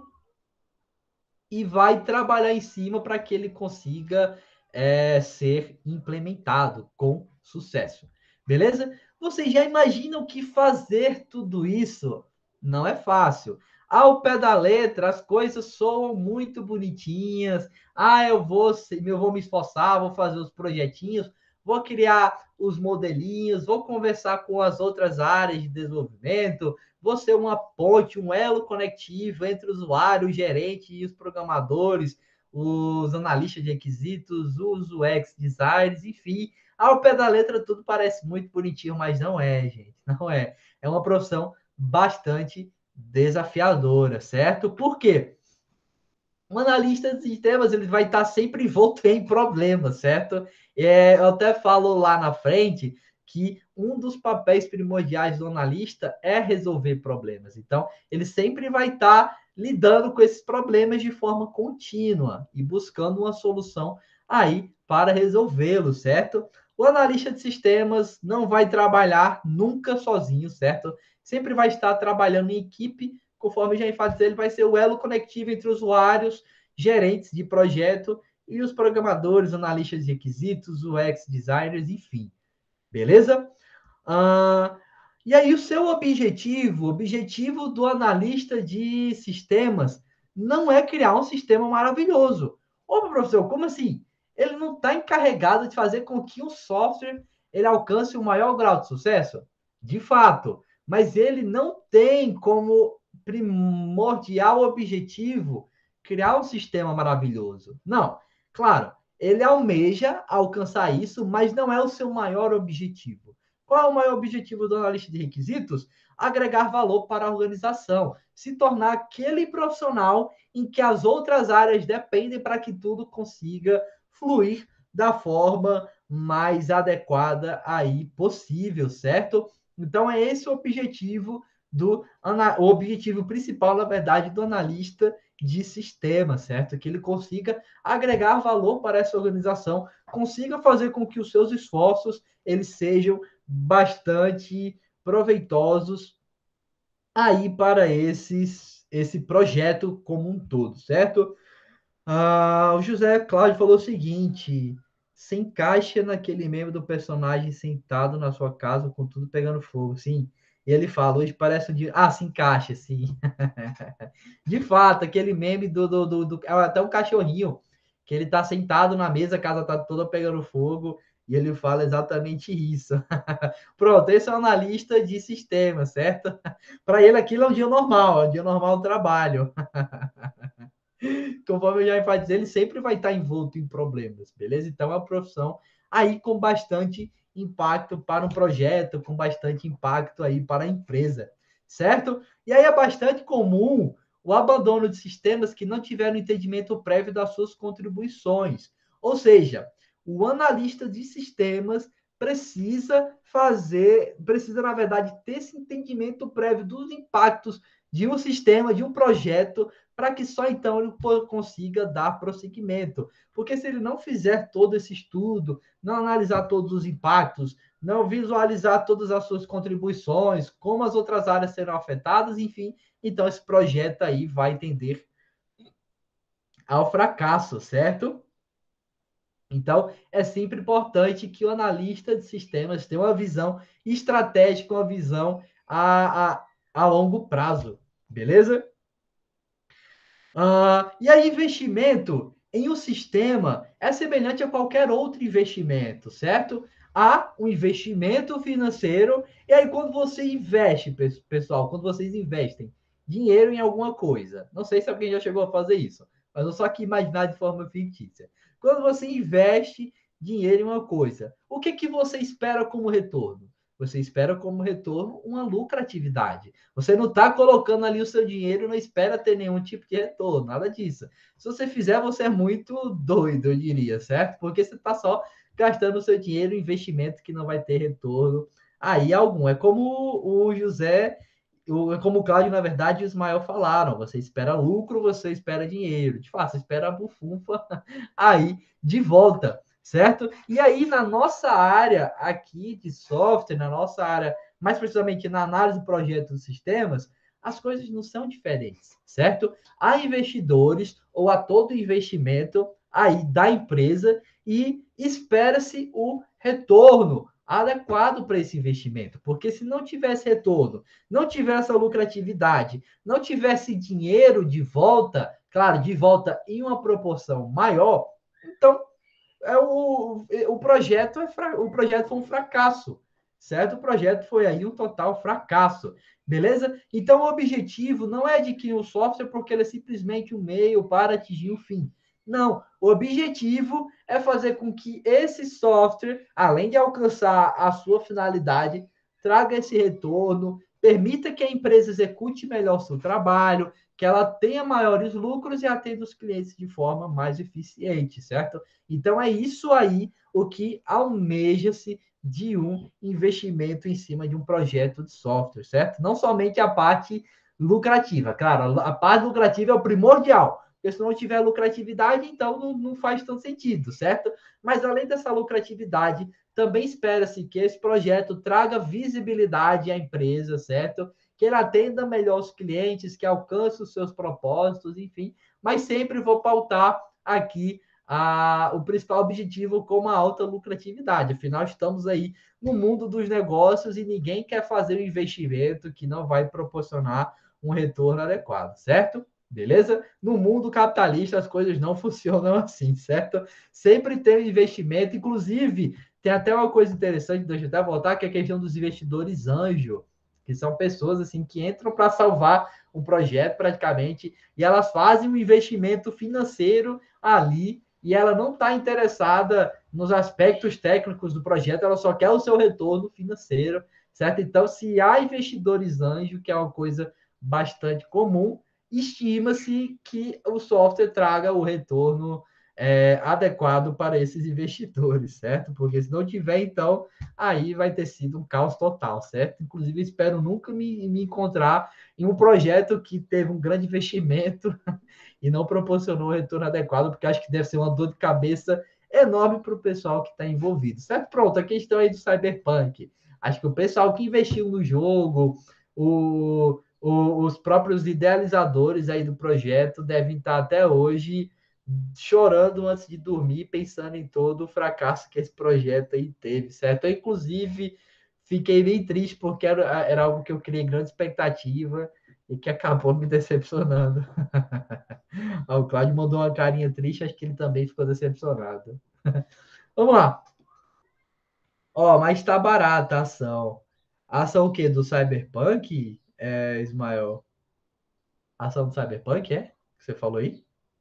e vai trabalhar em cima para que ele consiga ser implementado com sucesso. Beleza? Vocês já imaginam que fazer tudo isso não é fácil. Ao pé da letra, as coisas soam muito bonitinhas. Ah, eu vou me esforçar, vou fazer os projetinhos, vou criar os modelinhos, vou conversar com as outras áreas de desenvolvimento, vou ser uma ponte, um elo conectivo entre o usuário, o gerente e os programadores, os analistas de requisitos, os UX designers, enfim. Ao pé da letra, tudo parece muito bonitinho, mas não é, gente. Não é. É uma profissão bastante desafiadora, certo? Por quê? Um analista de sistemas ele vai estar sempre envolto em problemas, certo? Eu até falo lá na frente que um dos papéis primordiais do analista é resolver problemas. Então, ele sempre vai estar lidando com esses problemas de forma contínua e buscando uma solução aí para resolvê-los, certo? O analista de sistemas não vai trabalhar nunca sozinho, certo? Sempre vai estar trabalhando em equipe, conforme já enfatizei, ele vai ser o elo conectivo entre usuários, gerentes de projeto e os programadores, analistas de requisitos, UX designers, enfim. Beleza? Ah, e aí, o objetivo do analista de sistemas não é criar um sistema maravilhoso. Ô, professor, como assim? Ele não está encarregado de fazer com que o software ele alcance o maior grau de sucesso? De fato, mas ele não tem como primordial objetivo criar um sistema maravilhoso. Não, claro, ele almeja alcançar isso, mas não é o seu maior objetivo. Qual é o maior objetivo do analista de requisitos? Agregar valor para a organização, se tornar aquele profissional em que as outras áreas dependem para que tudo consiga fluir da forma mais adequada aí possível, certo? Então é esse o objetivo o objetivo principal, na verdade, do analista de sistema, certo? Que ele consiga agregar valor para essa organização, consiga fazer com que os seus esforços eles sejam bastante proveitosos aí para esse projeto como um todo, certo? O José Cláudio falou o seguinte: se encaixa naquele meme do personagem sentado na sua casa com tudo pegando fogo, sim. E ele fala, hoje parece um dia. Ah, se encaixa, sim. De fato, aquele meme até um cachorrinho, que ele tá sentado na mesa, a casa tá toda pegando fogo, e ele fala exatamente isso. Pronto, esse é um analista de sistema, certo? Para ele aquilo é um dia normal do trabalho. Conforme eu já enfatizei, ele sempre vai estar envolto em problemas, beleza? Então é uma profissão aí com bastante impacto para um projeto, com bastante impacto aí para a empresa, certo? E aí é bastante comum o abandono de sistemas que não tiveram entendimento prévio das suas contribuições. Ou seja, o analista de sistemas precisa, na verdade, ter esse entendimento prévio dos impactos de um sistema, de um projeto, para que só então ele consiga dar prosseguimento. Porque se ele não fizer todo esse estudo, não analisar todos os impactos, não visualizar todas as suas contribuições, como as outras áreas serão afetadas, enfim, então esse projeto aí vai tender ao fracasso, certo? Então, é sempre importante que o analista de sistemas tenha uma visão estratégica, uma visão a longo prazo, beleza? E aí, investimento em um sistema é semelhante a qualquer outro investimento, certo? Há um investimento financeiro, e aí, quando você investe, pessoal, quando vocês investem dinheiro em alguma coisa, não sei se alguém já chegou a fazer isso, mas eu só aqui imaginar de forma fictícia. Quando você investe dinheiro em uma coisa, o que, que você espera como retorno? Você espera como retorno uma lucratividade. Você não está colocando ali o seu dinheiro e não espera ter nenhum tipo de retorno, nada disso. Se você fizer, você é muito doido, eu diria, certo? Porque você está só gastando o seu dinheiro em investimento que não vai ter retorno aí algum. É como o José, como o Cláudio, na verdade, e o Ismael falaram: você espera lucro, você espera dinheiro. De fato, você espera a bufunfa aí de volta, certo? E aí, na nossa área aqui de software, na nossa área mais precisamente na análise de projetos de sistemas, as coisas não são diferentes, certo? Há investidores ou a todo investimento aí da empresa e espera-se o retorno adequado para esse investimento, porque se não tivesse retorno, não tivesse a lucratividade, não tivesse dinheiro de volta, claro, de volta em uma proporção maior, então o projeto o projeto foi um fracasso, certo? O projeto foi aí um total fracasso, beleza? Então o objetivo não é adquirir um software porque ele é simplesmente um meio para atingir o fim. Não, o objetivo é fazer com que esse software, além de alcançar a sua finalidade, traga esse retorno, permita que a empresa execute melhor o seu trabalho, que ela tenha maiores lucros e atenda os clientes de forma mais eficiente, certo? Então é isso aí o que almeja-se de um investimento em cima de um projeto de software, certo? Não somente a parte lucrativa, claro, a parte lucrativa é o primordial, porque se não tiver lucratividade, então não faz tanto sentido, certo? Mas além dessa lucratividade, também espera-se que esse projeto traga visibilidade à empresa, certo? Que ele atenda melhor os clientes, que alcance os seus propósitos, enfim. Mas sempre vou pautar aqui o principal objetivo como a alta lucratividade. Afinal, estamos aí no mundo dos negócios e ninguém quer fazer um investimento que não vai proporcionar um retorno adequado, certo? Beleza? No mundo capitalista, as coisas não funcionam assim, certo? Sempre tem um investimento, inclusive, tem até uma coisa interessante, deixa eu até voltar, que é a questão dos investidores anjo, que são pessoas assim que entram para salvar um projeto praticamente, e elas fazem um investimento financeiro ali, e ela não está interessada nos aspectos técnicos do projeto, ela só quer o seu retorno financeiro, certo? Então, se há investidores anjo, que é uma coisa bastante comum, estima-se que o software traga o retorno adequado para esses investidores, certo? Porque se não tiver, então, aí vai ter sido um caos total, certo? Inclusive, espero nunca me encontrar em um projeto que teve um grande investimento e não proporcionou o retorno adequado, porque acho que deve ser uma dor de cabeça enorme para o pessoal que está envolvido, certo? Pronto, a questão aí do Cyberpunk. Acho que o pessoal que investiu no jogo, os próprios idealizadores aí do projeto devem estar até hoje chorando antes de dormir, pensando em todo o fracasso que esse projeto aí teve, certo? Eu, inclusive, fiquei bem triste porque era algo que eu criei grande expectativa e que acabou me decepcionando. O Claudio mandou uma carinha triste, acho que ele também ficou decepcionado. Vamos lá. Ó, mas tá barata a ação. A ação o quê? Do Cyberpunk, Ismael? A ação do Cyberpunk, é? Que você falou aí?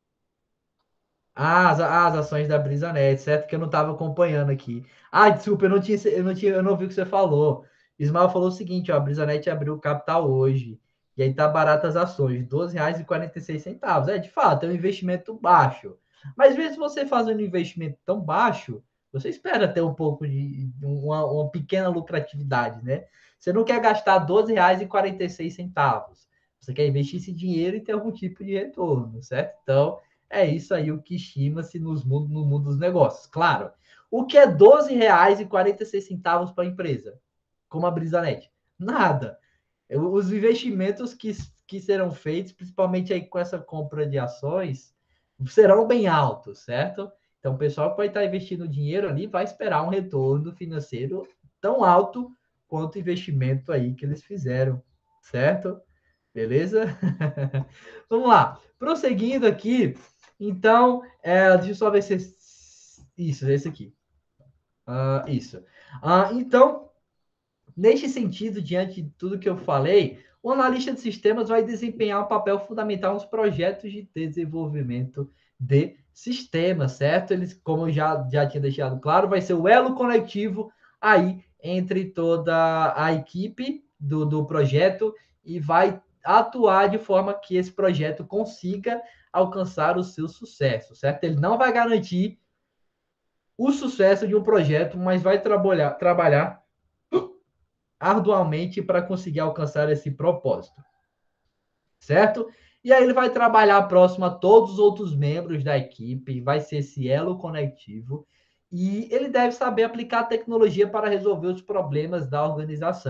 As ações da BrisaNet, certo? Que eu não estava acompanhando aqui. Ah, desculpa, eu não vi o que você falou. Ismael falou o seguinte, ó, a BrisaNet abriu o capital hoje. E aí tá barato as ações, R$ 12,46. De fato, é um investimento baixo. Mas mesmo você fazendo um investimento tão baixo, você espera ter um pouco de uma pequena lucratividade, né? Você não quer gastar R$ 12,46. Você quer investir esse dinheiro e ter algum tipo de retorno, certo? Então, é isso aí o que estima-se no mundo dos negócios. Claro, o que é R$ 12,46 para a empresa, como a BrisaNet? Nada. Os investimentos que serão feitos, principalmente aí com essa compra de ações, serão bem altos, certo? Então, o pessoal que vai estar investindo dinheiro ali vai esperar um retorno financeiro tão alto quanto o investimento aí que eles fizeram, certo? Beleza? Vamos lá. Prosseguindo aqui, então, deixa eu só ver se. Isso, esse aqui. Isso. Então, neste sentido, diante de tudo que eu falei, o analista de sistemas vai desempenhar um papel fundamental nos projetos de desenvolvimento de sistemas, certo? Eles, como eu já tinha deixado claro, vai ser o elo conectivo aí entre toda a equipe do projeto e vai atuar de forma que esse projeto consiga alcançar o seu sucesso, certo? Ele não vai garantir o sucesso de um projeto, mas vai trabalhar arduamente para conseguir alcançar esse propósito, certo? E aí ele vai trabalhar próximo a todos os outros membros da equipe, vai ser esse elo conectivo, e ele deve saber aplicar a tecnologia para resolver os problemas da organização.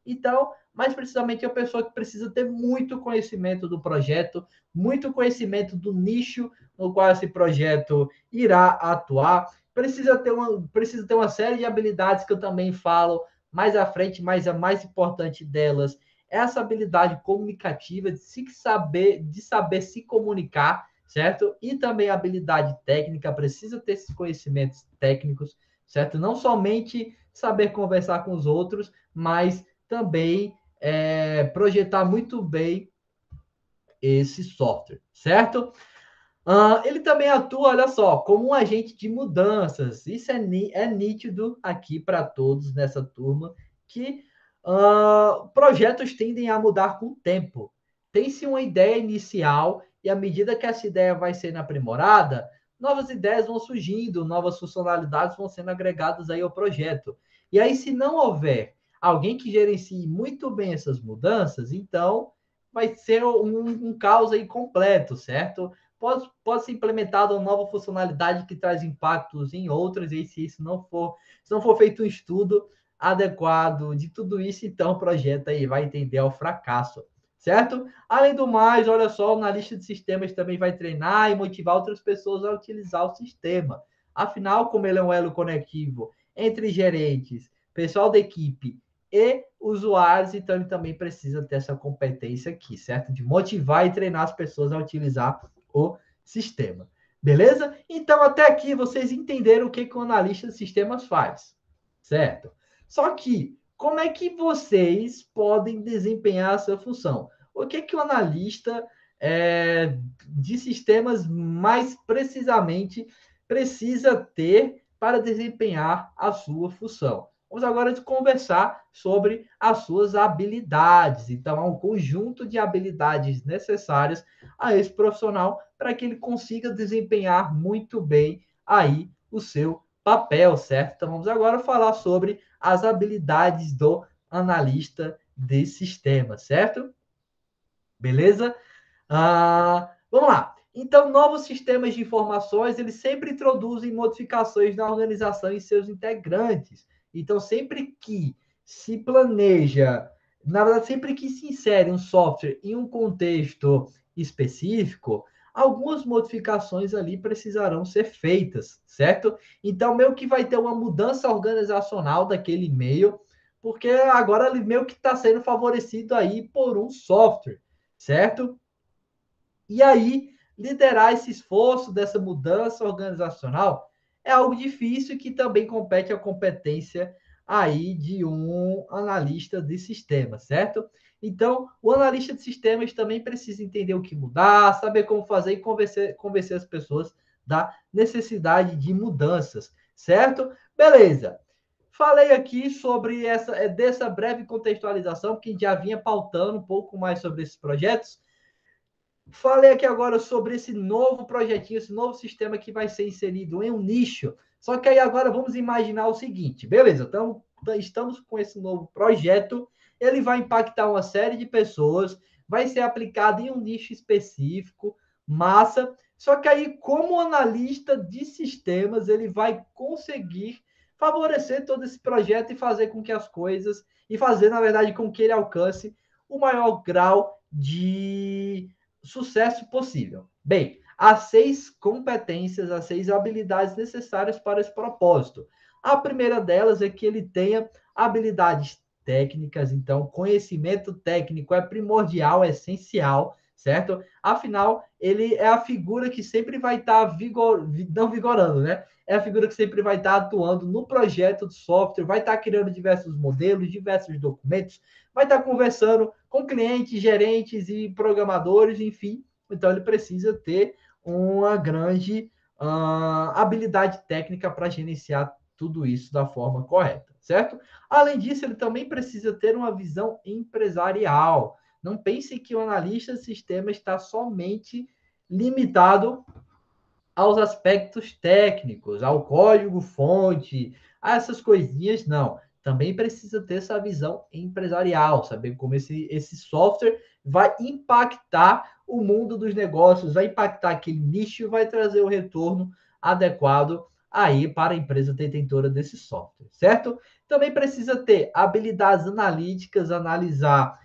Então, mais precisamente, é a pessoa que precisa ter muito conhecimento do projeto, muito conhecimento do nicho no qual esse projeto irá atuar, precisa ter uma série de habilidades que eu também falo mais à frente, mas a mais importante delas é essa habilidade comunicativa, de saber se comunicar, certo? E também a habilidade técnica, precisa ter esses conhecimentos técnicos, certo? Não somente saber conversar com os outros, mas também projetar muito bem esse software, certo? Ele também atua, olha só, como um agente de mudanças. Isso é nítido aqui para todos nessa turma, que projetos tendem a mudar com o tempo. Tem-se uma ideia inicial, e à medida que essa ideia vai sendo aprimorada, novas ideias vão surgindo, novas funcionalidades vão sendo agregadas aí ao projeto. E aí, se não houver alguém que gerencie muito bem essas mudanças, então vai ser um caos aí completo, certo? Pode ser implementada uma nova funcionalidade que traz impactos em outras, e se não for feito um estudo adequado de tudo isso, então o projeto aí vai tender ao fracasso, certo? Além do mais, olha só, na lista de sistemas também vai treinar e motivar outras pessoas a utilizar o sistema. Afinal, como ele é um elo conectivo entre gerentes, pessoal da equipe e usuários, então ele também precisa ter essa competência aqui, certo? De motivar e treinar as pessoas a utilizar o sistema. Beleza? Então, até aqui vocês entenderam o que o analista de sistemas faz, certo? Só que, como é que vocês podem desempenhar essa função? O que o analista de sistemas mais precisamente precisa ter para desempenhar a sua função? Vamos agora conversar sobre as suas habilidades. Então, há um conjunto de habilidades necessárias a esse profissional para que ele consiga desempenhar muito bem aí o seu papel, certo? Então, vamos agora falar sobre as habilidades do analista de sistema, certo? Beleza? Vamos lá. Então, novos sistemas de informações, eles sempre introduzem modificações na organização e seus integrantes. Então, sempre que se planeja, na verdade, sempre que se insere um software em um contexto específico, algumas modificações ali precisarão ser feitas, certo? Então, meio que vai ter uma mudança organizacional daquele meio, porque agora ele meio que está sendo favorecido aí por um software, certo? E aí, liderar esse esforço dessa mudança organizacional é algo difícil que também compete à competência aí de um analista de sistemas, certo? Então, o analista de sistemas também precisa entender o que mudar, saber como fazer e convencer as pessoas da necessidade de mudanças, certo? Beleza. Falei aqui sobre dessa breve contextualização, que já vinha pautando um pouco mais sobre esses projetos. Falei aqui agora sobre esse novo projetinho, esse novo sistema que vai ser inserido em um nicho. Só que aí agora vamos imaginar o seguinte, beleza? Então, estamos com esse novo projeto, ele vai impactar uma série de pessoas, vai ser aplicado em um nicho específico, massa. Só que aí, como analista de sistemas, ele vai conseguir favorecer todo esse projeto e fazer com que as coisas, e fazer, na verdade, com que ele alcance o maior grau de sucesso possível. Bem, há 6 competências, há 6 habilidades necessárias para esse propósito. A primeira delas é que ele tenha habilidades técnicas, então conhecimento técnico é primordial, é essencial, certo? Afinal, ele é a figura que sempre vai estar não vigorando, né? É a figura que sempre vai estar atuando no projeto de software, vai estar criando diversos modelos, diversos documentos, vai estar conversando com clientes, gerentes e programadores, enfim. Então, ele precisa ter uma grande habilidade técnica para gerenciar tudo isso da forma correta, certo? Além disso, ele também precisa ter uma visão empresarial. Não pense que o analista de sistema está somente limitado aos aspectos técnicos, ao código-fonte, a essas coisinhas, não. Também precisa ter essa visão empresarial, saber como esse software vai impactar o mundo dos negócios, vai impactar aquele nicho e vai trazer o retorno adequado aí para a empresa detentora desse software, certo? Também precisa ter habilidades analíticas, analisar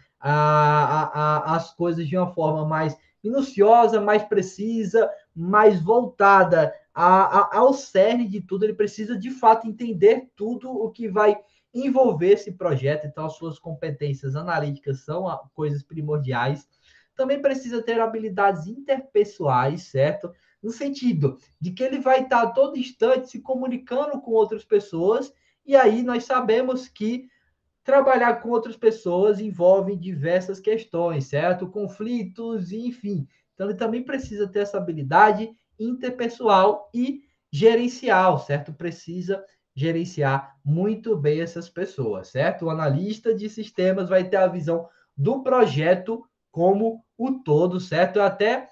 as coisas de uma forma mais minuciosa, mais precisa, mais voltada ao cerne de tudo. Ele precisa, de fato, entender tudo o que vai envolver esse projeto. Então, as suas competências analíticas são coisas primordiais. Também precisa ter habilidades interpessoais, certo? No sentido de que ele vai estar a todo instante se comunicando com outras pessoas, e aí nós sabemos que trabalhar com outras pessoas envolve diversas questões, certo? Conflitos, enfim. Então, ele também precisa ter essa habilidade interpessoal e gerencial, certo? Precisa gerenciar muito bem essas pessoas, certo? O analista de sistemas vai ter a visão do projeto como o todo, certo? Eu até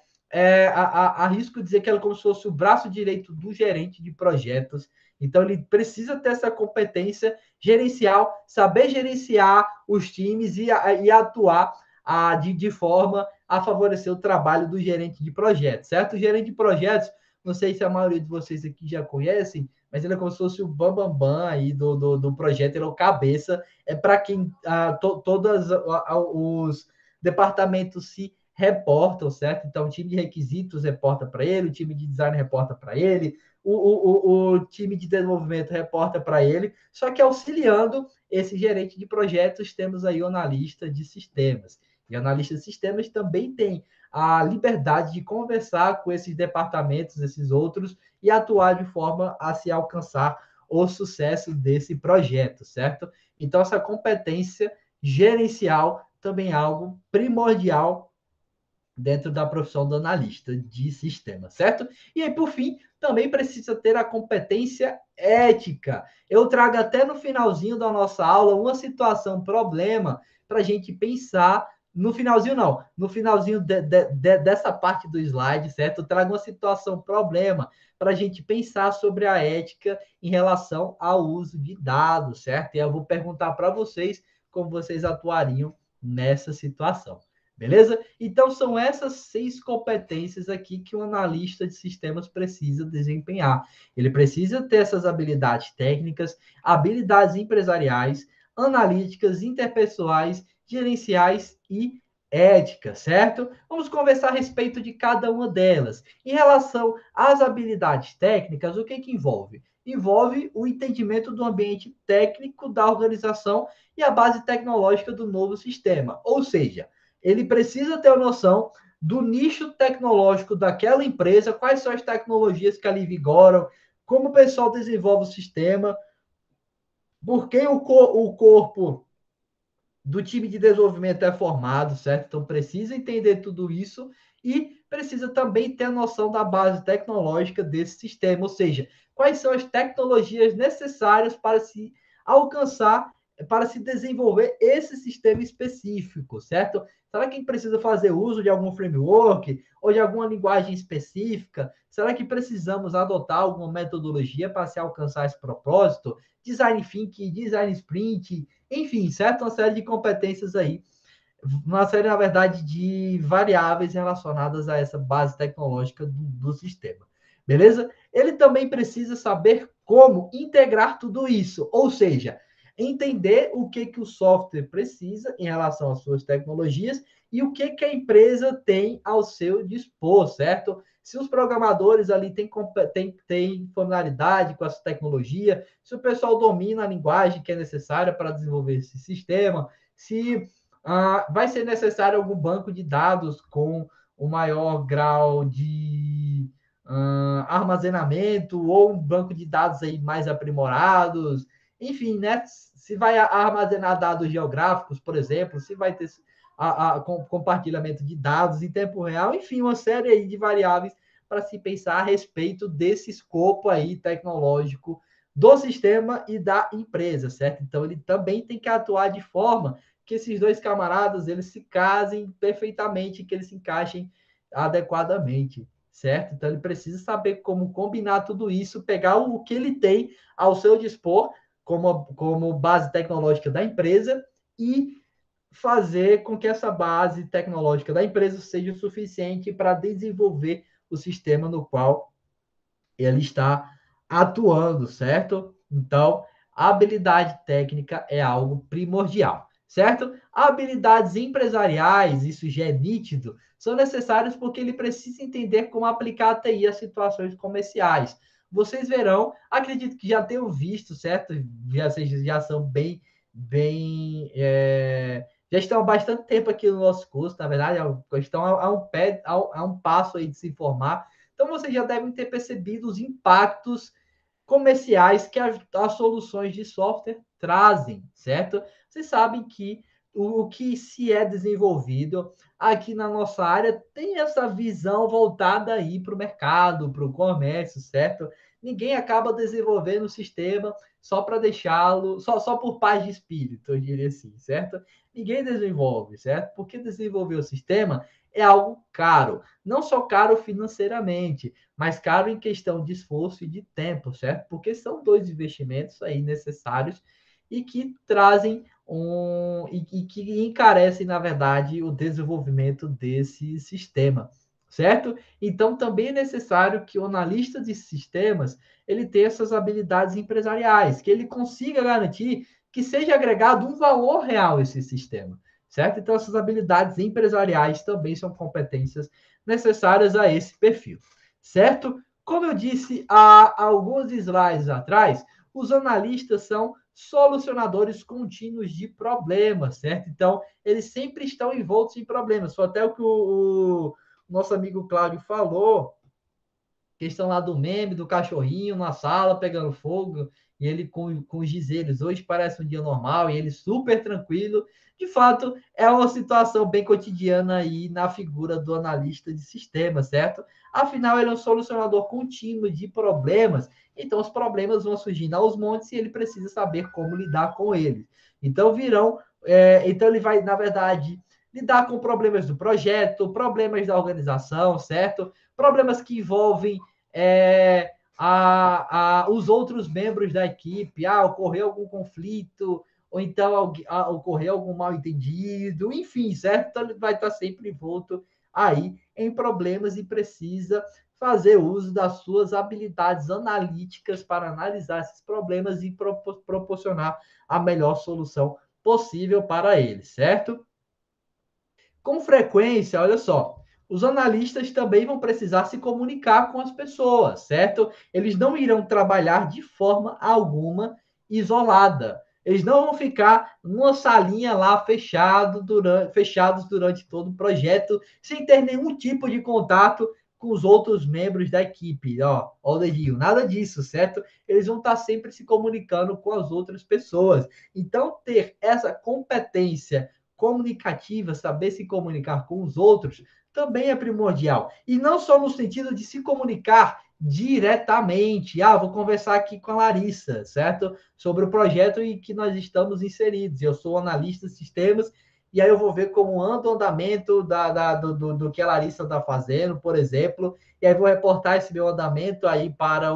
arrisco dizer que ela é como se fosse o braço direito do gerente de projetos. Então, ele precisa ter essa competência gerencial, saber gerenciar os times e atuar de forma a favorecer o trabalho do gerente de projetos, certo? O gerente de projetos, não sei se a maioria de vocês aqui já conhecem, mas ele é como se fosse o bambambam aí do projeto, ele é o cabeça, é para quem todos os departamentos se reportam, certo? Então, o time de requisitos reporta para ele, o time de design reporta para ele, o time de desenvolvimento reporta para ele, só que auxiliando esse gerente de projetos, temos aí o analista de sistemas. E o analista de sistemas também tem a liberdade de conversar com esses departamentos, esses outros, e atuar de forma a se alcançar o sucesso desse projeto, certo? Então, essa competência gerencial também é algo primordial dentro da profissão do analista de sistema, certo? E aí, por fim, também precisa ter a competência ética. Eu trago até no finalzinho da nossa aula uma situação, um problema, para a gente pensar. No finalzinho, não. No finalzinho dessa parte do slide, certo? Eu trago uma situação, problema, para a gente pensar sobre a ética em relação ao uso de dados, certo? E eu vou perguntar para vocês como vocês atuariam nessa situação. Beleza? Então, são essas 6 competências aqui que um analista de sistemas precisa desempenhar. Ele precisa ter essas habilidades técnicas, habilidades empresariais, analíticas, interpessoais, gerenciais e éticas, certo? Vamos conversar a respeito de cada uma delas. Em relação às habilidades técnicas, o que envolve? Envolve o entendimento do ambiente técnico da organização e a base tecnológica do novo sistema. Ou seja, ele precisa ter a noção do nicho tecnológico daquela empresa, quais são as tecnologias que ali vigoram, como o pessoal desenvolve o sistema, por que o corpo do time de desenvolvimento é formado, certo? Então precisa entender tudo isso e precisa também ter a noção da base tecnológica desse sistema, ou seja, quais são as tecnologias necessárias para se alcançar, para se desenvolver esse sistema específico, certo? Será que precisa fazer uso de algum framework ou de alguma linguagem específica? Será que precisamos adotar alguma metodologia para se alcançar esse propósito? Design thinking, design sprint, enfim, certo? Uma série de competências aí. Uma série, na verdade, de variáveis relacionadas a essa base tecnológica do sistema. Beleza? Ele também precisa saber como integrar tudo isso, ou seja, entender o que o software precisa em relação às suas tecnologias e o que a empresa tem ao seu dispor, certo? Se os programadores ali têm familiaridade com essa tecnologia, se o pessoal domina a linguagem que é necessária para desenvolver esse sistema, se vai ser necessário algum banco de dados com o maior grau de armazenamento ou um banco de dados aí mais aprimorados, enfim, né? Se vai armazenar dados geográficos, por exemplo, se vai ter compartilhamento de dados em tempo real, enfim, uma série aí de variáveis para se pensar a respeito desse escopo aí tecnológico do sistema e da empresa, certo? Então, ele também tem que atuar de forma que esses dois camaradas eles se casem perfeitamente, que eles se encaixem adequadamente, certo? Então, ele precisa saber como combinar tudo isso, pegar o que ele tem ao seu dispor como base tecnológica da empresa e fazer com que essa base tecnológica da empresa seja o suficiente para desenvolver o sistema no qual ele está atuando, certo? Então, a habilidade técnica é algo primordial, certo? Habilidades empresariais, isso já é nítido, são necessárias porque ele precisa entender como aplicar a TI a situações comerciais. Vocês verão, acredito que já tenham visto, certo? Já são já estão há bastante tempo aqui no nosso curso, na verdade, estão a um passo aí de se formar. Então, vocês já devem ter percebido os impactos comerciais que as soluções de software trazem, certo? Vocês sabem que o que se é desenvolvido aqui na nossa área tem essa visão voltada aí para o mercado, para o comércio, certo? Ninguém acaba desenvolvendo o sistema só para deixá-lo, só por paz de espírito, eu diria assim, certo? Ninguém desenvolve, certo? Porque desenvolver o sistema é algo caro, não só caro financeiramente, mais caro em questão de esforço e de tempo, certo? Porque são dois investimentos aí necessários e que trazem e que encarecem, na verdade, o desenvolvimento desse sistema, certo? Então, também é necessário que o analista de sistemas ele tenha essas habilidades empresariais, que ele consiga garantir que seja agregado um valor real a esse sistema, certo? Então, essas habilidades empresariais também são competências necessárias a esse perfil, certo? Como eu disse há alguns slides atrás, os analistas são solucionadores contínuos de problemas, certo? Então, eles sempre estão envoltos em problemas. Foi até o que o nosso amigo Cláudio falou, questão lá do meme, do cachorrinho na sala pegando fogo, e ele com os dizeres, hoje parece um dia normal, e ele super tranquilo. De fato, é uma situação bem cotidiana aí na figura do analista de sistema, certo? Afinal, ele é um solucionador contínuo de problemas, então os problemas vão surgindo aos montes e ele precisa saber como lidar com eles. Então então ele vai, na verdade, lidar com problemas do projeto, problemas da organização, certo? Problemas que envolvem os outros membros da equipe, ocorreu algum conflito, ou então ocorreu algum mal entendido, enfim, certo? Então ele vai estar sempre envolto aí em problemas e precisa fazer uso das suas habilidades analíticas para analisar esses problemas e proporcionar a melhor solução possível para eles, certo? Com frequência, olha só, os analistas também vão precisar se comunicar com as pessoas, certo? Eles não irão trabalhar de forma alguma isolada. Eles não vão ficar numa salinha lá fechados durante todo o projeto, sem ter nenhum tipo de contato com os outros membros da equipe. Ó o dedinho, nada disso, certo? Eles vão estar sempre se comunicando com as outras pessoas. Então, ter essa competência comunicativa, saber se comunicar com os outros, também é primordial. E não só no sentido de se comunicar diretamente. Vou conversar aqui com a Larissa, certo? Sobre o projeto em que nós estamos inseridos. Eu sou analista de sistemas, e aí eu vou ver como anda o andamento do que a Larissa está fazendo, por exemplo, e aí vou reportar esse meu andamento aí para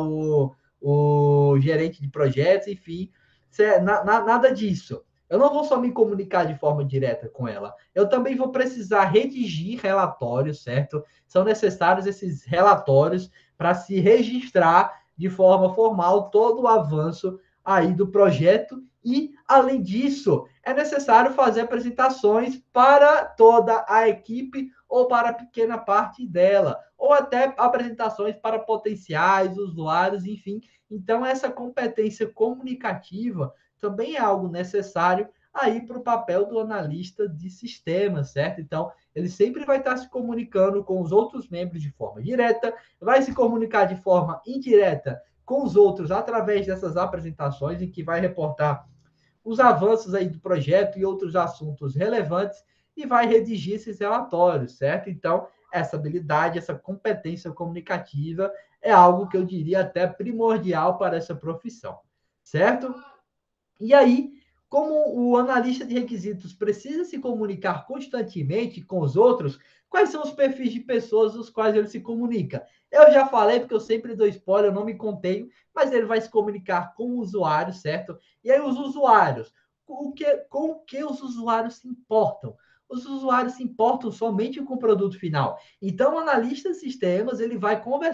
o gerente de projetos, enfim. Nada disso. Eu não vou só me comunicar de forma direta com ela, eu também vou precisar redigir relatórios, certo? São necessários esses relatórios para se registrar de forma formal todo o avanço aí do projeto e, além disso, é necessário fazer apresentações para toda a equipe ou para a pequena parte dela, ou até apresentações para potenciais usuários, enfim. Então, essa competência comunicativa também é algo necessário aí para o papel do analista de sistemas, certo? Então, ele sempre vai estar se comunicando com os outros membros de forma direta, vai se comunicar de forma indireta com os outros através dessas apresentações em que vai reportar os avanços aí do projeto e outros assuntos relevantes e vai redigir esses relatórios, certo? Então, essa habilidade, essa competência comunicativa é algo que eu diria até primordial para essa profissão, certo? E aí, como o analista de requisitos precisa se comunicar constantemente com os outros, quais são os perfis de pessoas os quais ele se comunica? Eu já falei, porque eu sempre dou spoiler, eu não me contenho, mas ele vai se comunicar com o usuário, certo? E aí, os usuários, com o que os usuários se importam? Os usuários se importam somente com o produto final. Então, o analista de sistemas ele vai conversar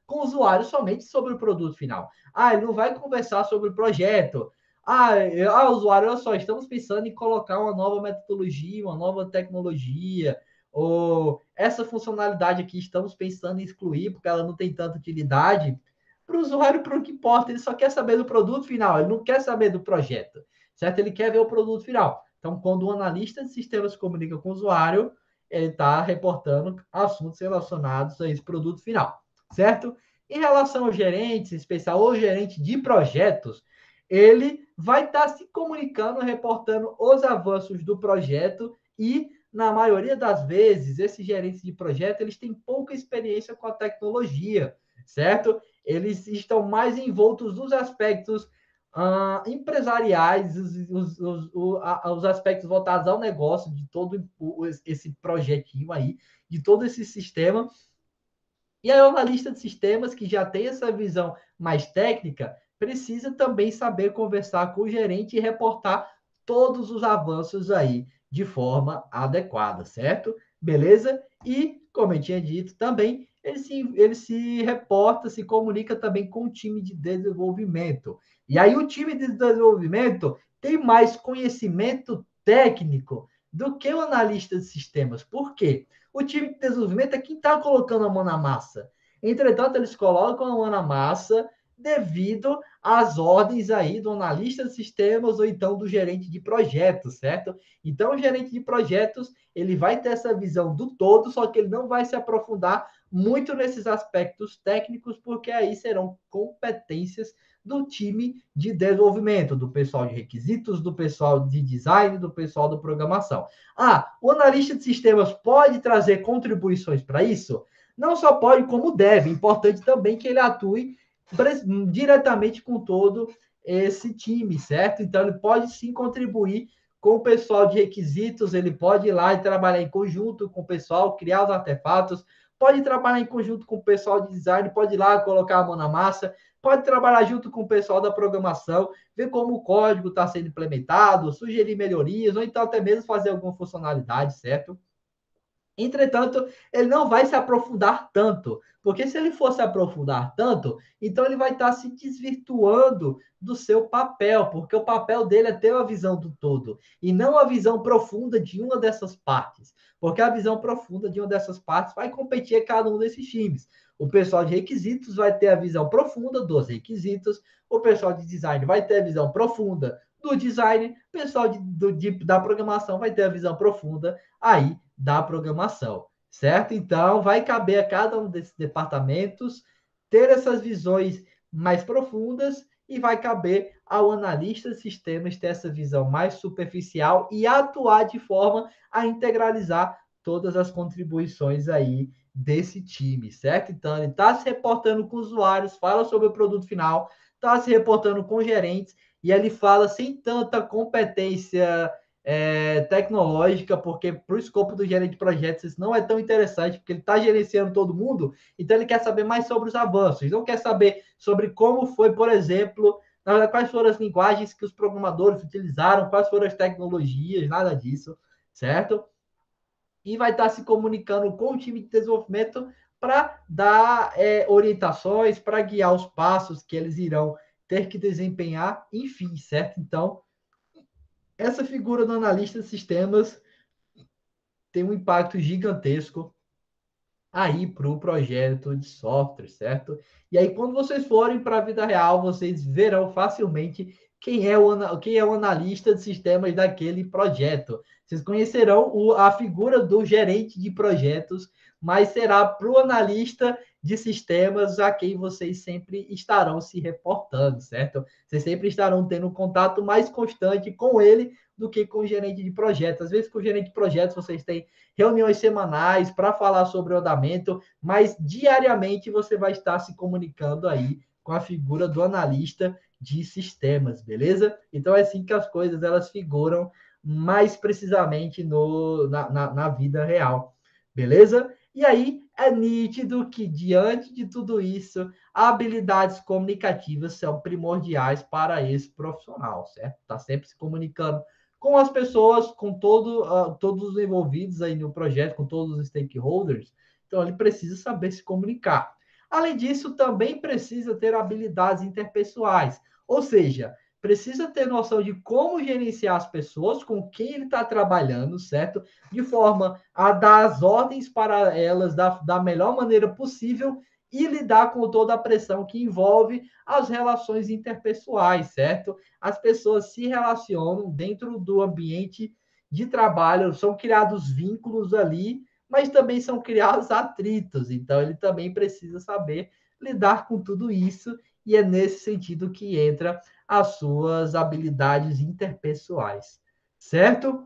com o usuário somente sobre o produto final. Ele não vai conversar sobre o projeto. Usuário, olha só, estamos pensando em colocar uma nova metodologia, uma nova tecnologia, ou essa funcionalidade aqui estamos pensando em excluir porque ela não tem tanta utilidade. Para o usuário, para o que importa, ele só quer saber do produto final, ele não quer saber do projeto, certo? Ele quer ver o produto final. Então, quando o analista de sistemas se comunica com o usuário, ele está reportando assuntos relacionados a esse produto final, certo? Em relação aos gerentes, em especial o gerente de projetos, ele vai estar se comunicando, reportando os avanços do projeto e, na maioria das vezes, esses gerentes de projeto, eles têm pouca experiência com a tecnologia, certo? Eles estão mais envoltos nos aspectos empresariais, os aspectos voltados ao negócio de todo esse projetinho aí, de todo esse sistema. E aí, o analista de sistemas, que já tem essa visão mais técnica, precisa também saber conversar com o gerente e reportar todos os avanços aí de forma adequada, certo? Beleza? E, como eu tinha dito também, ele se reporta, se comunica também com o time de desenvolvimento. E aí, o time de desenvolvimento tem mais conhecimento técnico do que o analista de sistemas. Por quê? O time de desenvolvimento é quem está colocando a mão na massa. Entretanto, eles colocam a mão na massa devido às ordens aí do analista de sistemas ou então do gerente de projetos, certo? Então, o gerente de projetos, ele vai ter essa visão do todo, só que ele não vai se aprofundar muito nesses aspectos técnicos, porque aí serão competências do time de desenvolvimento, do pessoal de requisitos, do pessoal de design, do pessoal da programação. O analista de sistemas pode trazer contribuições para isso? Não só pode, como deve. Importante também que ele atue diretamente com todo esse time, certo? Então, ele pode sim contribuir com o pessoal de requisitos, ele pode ir lá e trabalhar em conjunto com o pessoal, criar os artefatos, pode trabalhar em conjunto com o pessoal de design, pode ir lá colocar a mão na massa, pode trabalhar junto com o pessoal da programação, ver como o código está sendo implementado, sugerir melhorias, ou então até mesmo fazer alguma funcionalidade, certo? Entretanto, ele não vai se aprofundar tanto, porque se ele for se aprofundar tanto, então ele vai estar se desvirtuando do seu papel, porque o papel dele é ter uma visão do todo, e não a visão profunda de uma dessas partes, porque a visão profunda de uma dessas partes vai competir a cada um desses times. O pessoal de requisitos vai ter a visão profunda dos requisitos, o pessoal de design vai ter a visão profunda do design, o pessoal da programação vai ter a visão profunda aí da programação, certo? Então, vai caber a cada um desses departamentos ter essas visões mais profundas e vai caber ao analista de sistemas ter essa visão mais superficial e atuar de forma a integralizar todas as contribuições aí desse time, certo? Então, ele está se reportando com usuários, fala sobre o produto final, está se reportando com gerentes e ele fala sem tanta competência tecnológica, porque para o escopo do gerente de projetos isso não é tão interessante, porque ele está gerenciando todo mundo, então ele quer saber mais sobre os avanços, não quer saber sobre como foi, por exemplo, na verdade, quais foram as linguagens que os programadores utilizaram, quais foram as tecnologias, nada disso, certo? E vai estar se comunicando com o time de desenvolvimento para dar orientações, para guiar os passos que eles irão ter que desempenhar, enfim, certo? Então, essa figura do analista de sistemas tem um impacto gigantesco aí para o projeto de software, certo? E aí, quando vocês forem para a vida real, vocês verão facilmente quem é o analista de sistemas daquele projeto. Vocês conhecerão a figura do gerente de projetos, mas será para o analista de sistemas a quem vocês sempre estarão se reportando, certo? Vocês sempre estarão tendo um contato mais constante com ele do que com o gerente de projetos. Às vezes, com o gerente de projetos, vocês têm reuniões semanais para falar sobre o andamento, mas diariamente você vai estar se comunicando aí com a figura do analista de sistemas, beleza? Então é assim que as coisas elas figuram mais precisamente na vida real, beleza? E aí é nítido que, diante de tudo isso, habilidades comunicativas são primordiais para esse profissional, certo? Está sempre se comunicando com as pessoas, com todos os envolvidos aí no projeto, com todos os stakeholders. Então, ele precisa saber se comunicar. Além disso, também precisa ter habilidades interpessoais, ou seja, precisa ter noção de como gerenciar as pessoas com quem ele está trabalhando, certo? De forma a dar as ordens para elas da melhor maneira possível e lidar com toda a pressão que envolve as relações interpessoais, certo? As pessoas se relacionam dentro do ambiente de trabalho, são criados vínculos ali, mas também são criados atritos, então ele também precisa saber lidar com tudo isso, e é nesse sentido que entra as suas habilidades interpessoais, certo?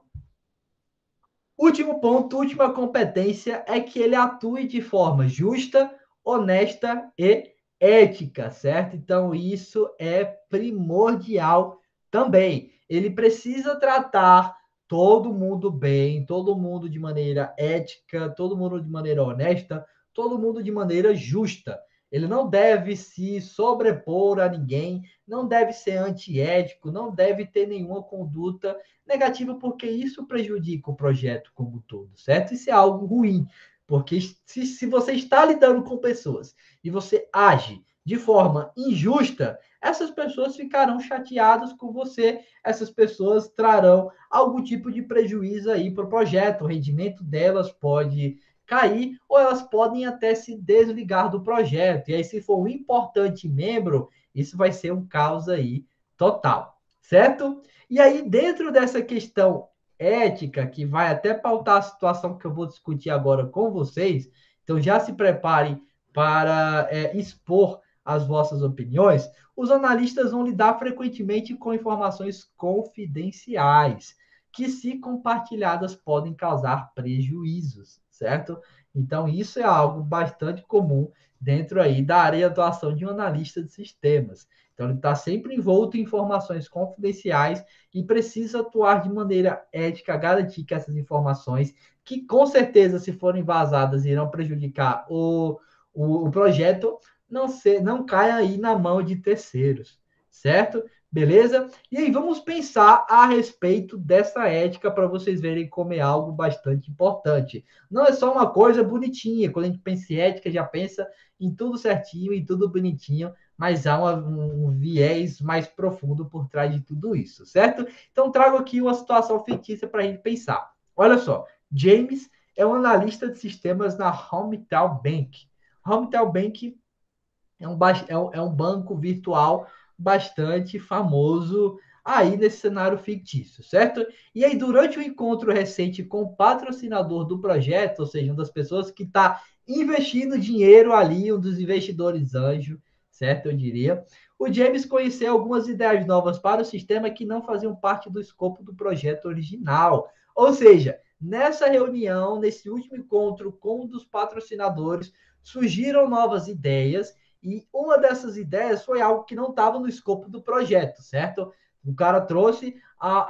Último ponto, última competência é que ele atue de forma justa, honesta e ética, certo? Então, isso é primordial também. Ele precisa tratar todo mundo bem, todo mundo de maneira ética, todo mundo de maneira honesta, todo mundo de maneira justa. Ele não deve se sobrepor a ninguém, não deve ser antiético, não deve ter nenhuma conduta negativa, porque isso prejudica o projeto como um todo, certo? Isso é algo ruim, porque se você está lidando com pessoas e você age de forma injusta, essas pessoas ficarão chateadas com você, essas pessoas trarão algum tipo de prejuízo aí para o projeto, o rendimento delas pode cair ou elas podem até se desligar do projeto. E aí, se for um importante membro, isso vai ser um caos aí total, certo? E aí, dentro dessa questão ética, que vai até pautar a situação que eu vou discutir agora com vocês, então já se preparem para expor as vossas opiniões, os analistas vão lidar frequentemente com informações confidenciais, que, se compartilhadas, podem causar prejuízos, certo? Então, isso é algo bastante comum dentro aí da área de atuação de um analista de sistemas. Então, ele está sempre envolto em informações confidenciais e precisa atuar de maneira ética, garantir que essas informações, que com certeza, se forem vazadas, irão prejudicar o projeto, não caia aí na mão de terceiros, certo? Beleza? E aí, vamos pensar a respeito dessa ética para vocês verem como é algo bastante importante. Não é só uma coisa bonitinha. Quando a gente pensa em ética, já pensa em tudo certinho e tudo bonitinho, mas há um viés mais profundo por trás de tudo isso, certo? Então, trago aqui uma situação fictícia para a gente pensar. Olha só, James é um analista de sistemas na Hometown Bank. Hometown Bank é um banco virtual bastante famoso aí nesse cenário fictício, certo? E aí, durante o encontro recente com o patrocinador do projeto, ou seja, uma das pessoas que está investindo dinheiro ali, um dos investidores anjo, certo? Eu diria. O James conheceu algumas ideias novas para o sistema que não faziam parte do escopo do projeto original. Ou seja, nessa reunião, nesse último encontro com um dos patrocinadores, surgiram novas ideias e uma dessas ideias foi algo que não estava no escopo do projeto, certo? O cara trouxe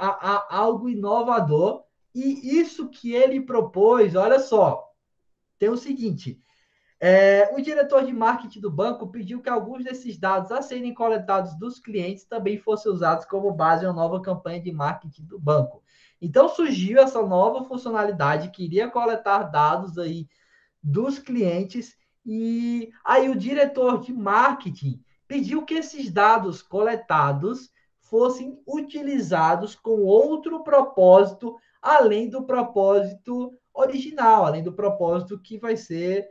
algo inovador e isso que ele propôs, olha só, tem o seguinte: o diretor de marketing do banco pediu que alguns desses dados a serem coletados dos clientes também fossem usados como base em uma nova campanha de marketing do banco. Então surgiu essa nova funcionalidade que iria coletar dados aí dos clientes. E aí o diretor de marketing pediu que esses dados coletados fossem utilizados com outro propósito, além do propósito original, além do propósito que vai ser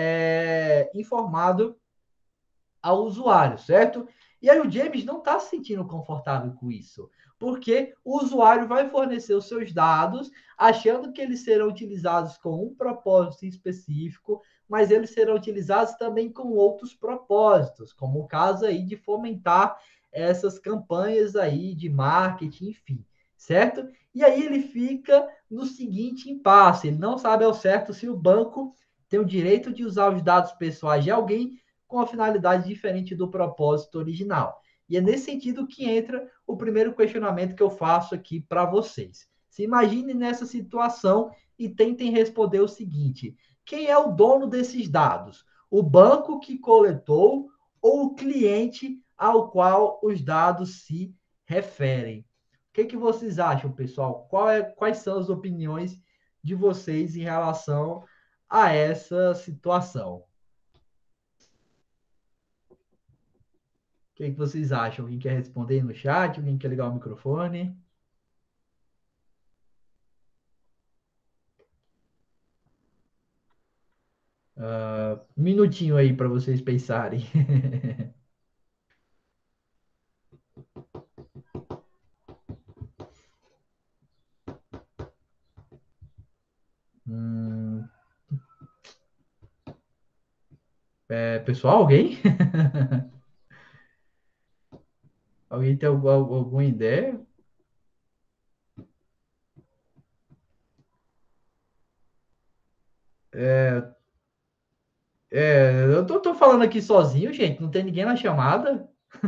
informado ao usuário, certo? E aí o James não está se sentindo confortável com isso, porque o usuário vai fornecer os seus dados, achando que eles serão utilizados com um propósito específico, mas eles serão utilizados também com outros propósitos, como o caso aí de fomentar essas campanhas aí de marketing, enfim, certo? E aí ele fica no seguinte impasse, ele não sabe ao certo se o banco tem o direito de usar os dados pessoais de alguém com a finalidade diferente do propósito original. E é nesse sentido que entra o primeiro questionamento que eu faço aqui para vocês. Se imagine nessa situação e tentem responder o seguinte: quem é o dono desses dados? O banco que coletou ou o cliente ao qual os dados se referem? O que vocês acham, pessoal? Quais são as opiniões de vocês em relação a essa situação? que vocês acham? Alguém quer responder no chat? Alguém quer ligar o microfone? Um minutinho aí para vocês pensarem. Hum, pessoal, alguém? Alguém tem alguma ideia? Eu tô falando aqui sozinho, gente. Não tem ninguém na chamada.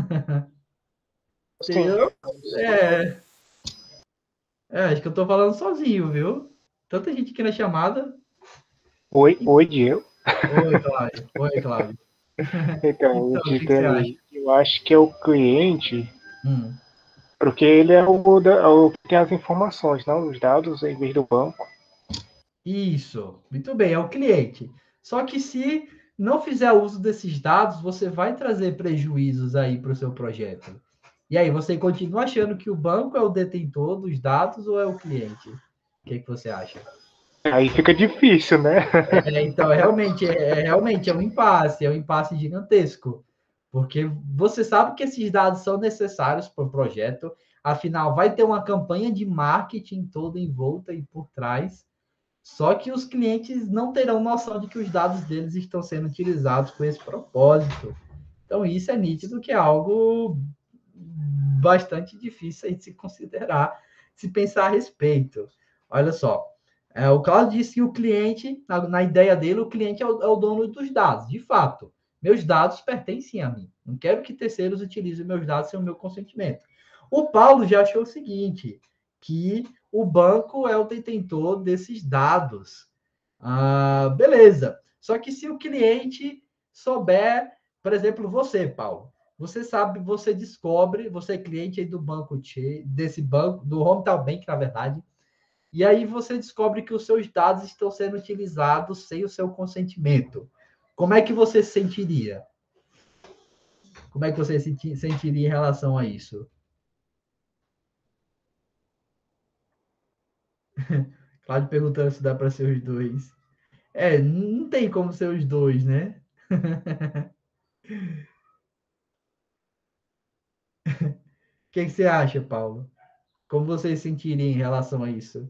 Sim.
Eu, é, acho que eu tô falando sozinho, viu? Tanta gente aqui na chamada.
Oi, Diego.
Oi, Cláudio. Oi, Cláudio.
Então,
Então,
eu
o
te
que você acha?
entendi. Eu acho que é o cliente,
Hum.
porque ele é o que tem as informações, não os dados, em vez do banco.
Isso, muito bem, é o cliente. Só que se não fizer uso desses dados, você vai trazer prejuízos aí para o seu projeto. E aí, você continua achando que o banco é o detentor dos dados ou é o cliente? O que você acha?
Aí fica difícil, né?
Então, realmente é um impasse gigantesco, porque você sabe que esses dados são necessários para o projeto, afinal, vai ter uma campanha de marketing toda em volta e por trás. Só que os clientes não terão noção de que os dados deles estão sendo utilizados com esse propósito. Então, isso é nítido que é algo bastante difícil de se considerar, se pensar a respeito. Olha só, o Claudio disse que o cliente, na ideia dele, o cliente é o dono dos dados. De fato, meus dados pertencem a mim. Não quero que terceiros utilizem meus dados sem o meu consentimento. O Paulo já achou o seguinte, que o banco é o detentor desses dados. Beleza. Só que se o cliente souber, por exemplo, você, Paulo, você sabe, você descobre, você é cliente aí do banco, desse banco, do Hometal Bank, na verdade, e aí você descobre que os seus dados estão sendo utilizados sem o seu consentimento. Como é que você se sentiria? Como é que você se sentiria em relação a isso? Cláudio perguntando se dá para ser os dois. Não tem como ser os dois, né? O que você acha, Paulo? Como você se sentiria em relação a isso?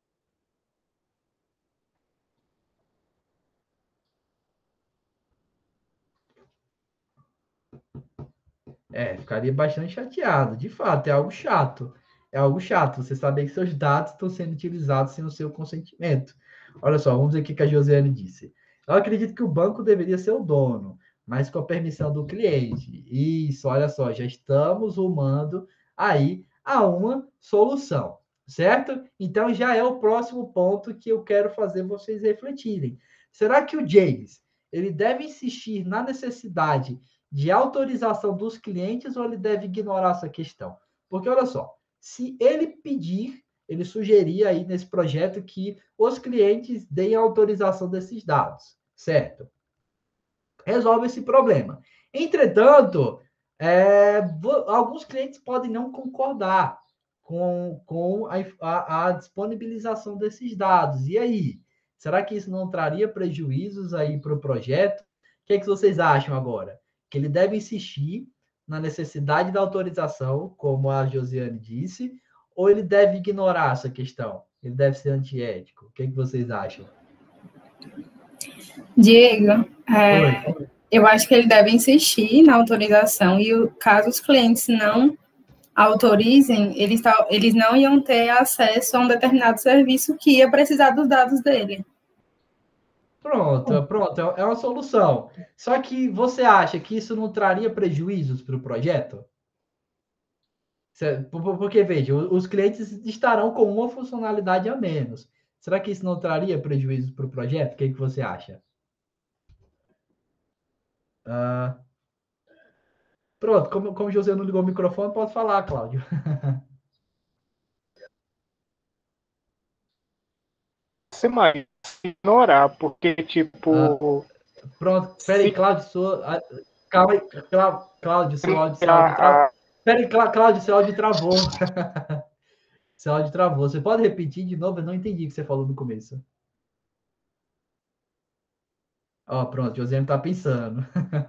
Ficaria bastante chateado. De fato, é algo chato. É algo chato você saber que seus dados estão sendo utilizados sem o seu consentimento. Olha só, vamos ver o que a Josiane disse. Eu acredito que o banco deveria ser o dono, mas com a permissão do cliente. Isso, olha só, já estamos rumando aí a uma solução, certo? Então já é o próximo ponto que eu quero fazer vocês refletirem. Será que o James ele deve insistir na necessidade de autorização dos clientes ou ele deve ignorar essa questão? Porque, olha só, se ele pedir, ele sugerir aí nesse projeto que os clientes deem autorização desses dados, certo? Resolve esse problema. Entretanto, alguns clientes podem não concordar com a disponibilização desses dados. E aí? Será que isso não traria prejuízos aí para o projeto? O que, é que vocês acham agora? Que ele deve insistir na necessidade da autorização, como a Josiane disse, ou ele deve ignorar essa questão? Ele deve ser antiético? O que, é que vocês acham?
Diego,
Oi.
eu acho que ele deve insistir na autorização e caso os clientes não autorizem, eles não iam ter acesso a um determinado serviço que ia precisar dos dados dele.
Pronto, é uma solução. Só que você acha que isso não traria prejuízos para o projeto? Porque, veja, os clientes estarão com uma funcionalidade a menos. Será que isso não traria prejuízos para o projeto? O que, que você acha? Ah, pronto, como o José não ligou o microfone, pode falar, Cláudio.
Você mais ignorar, porque,
Ah,
tipo,
pronto, peraí,
se
Cláudio, Calma aí, Cláudio, seu áudio travou. Espera aí, Cláudio, seu áudio travou. Seu áudio travou. Você pode repetir de novo? Eu não entendi o que você falou no começo. Ó, pronto, Josiane tá pensando.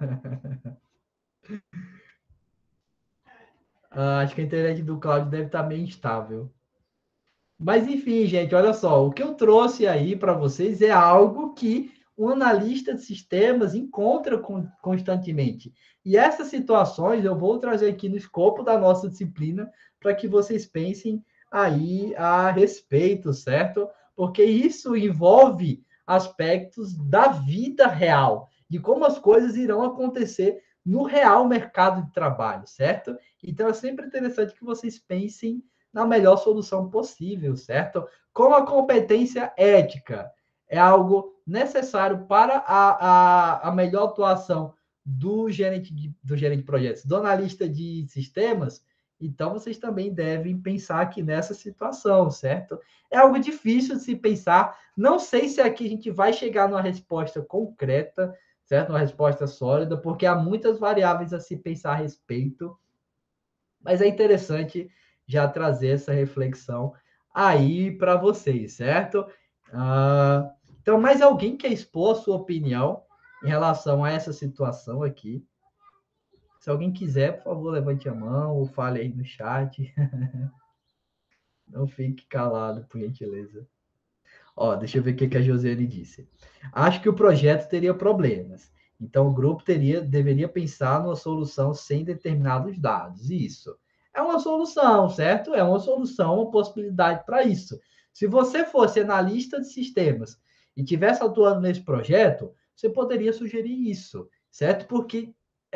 Acho que a internet do Cláudio deve estar meio instável. Mas, enfim, gente, olha só. O que eu trouxe aí para vocês é algo que um analista de sistemas encontra constantemente. E essas situações eu vou trazer aqui no escopo da nossa disciplina para que vocês pensem aí a respeito, certo? Porque isso envolve aspectos da vida real, de como as coisas irão acontecer no real mercado de trabalho, certo? Então é sempre interessante que vocês pensem na melhor solução possível, certo? Como a competência ética é algo necessário para a melhor atuação do gerente de projetos, do analista de sistemas, então vocês também devem pensar aqui nessa situação, certo? É algo difícil de se pensar. Não sei se aqui a gente vai chegar numa resposta concreta, certo? Uma resposta sólida, porque há muitas variáveis a se pensar a respeito. Mas é interessante já trazer essa reflexão aí para vocês, certo? Então, mais alguém quer expor a sua opinião em relação a essa situação aqui? Se alguém quiser, por favor, levante a mão ou fale aí no chat. Não fique calado, por gentileza. Ó, deixa eu ver o que a Josiane disse. Acho que o projeto teria problemas. Então, o grupo deveria pensar numa solução sem determinados dados. Isso. É uma solução, certo? É uma solução, uma possibilidade para isso. Se você fosse analista de sistemas e tivesse atuando nesse projeto, você poderia sugerir isso, certo? Porque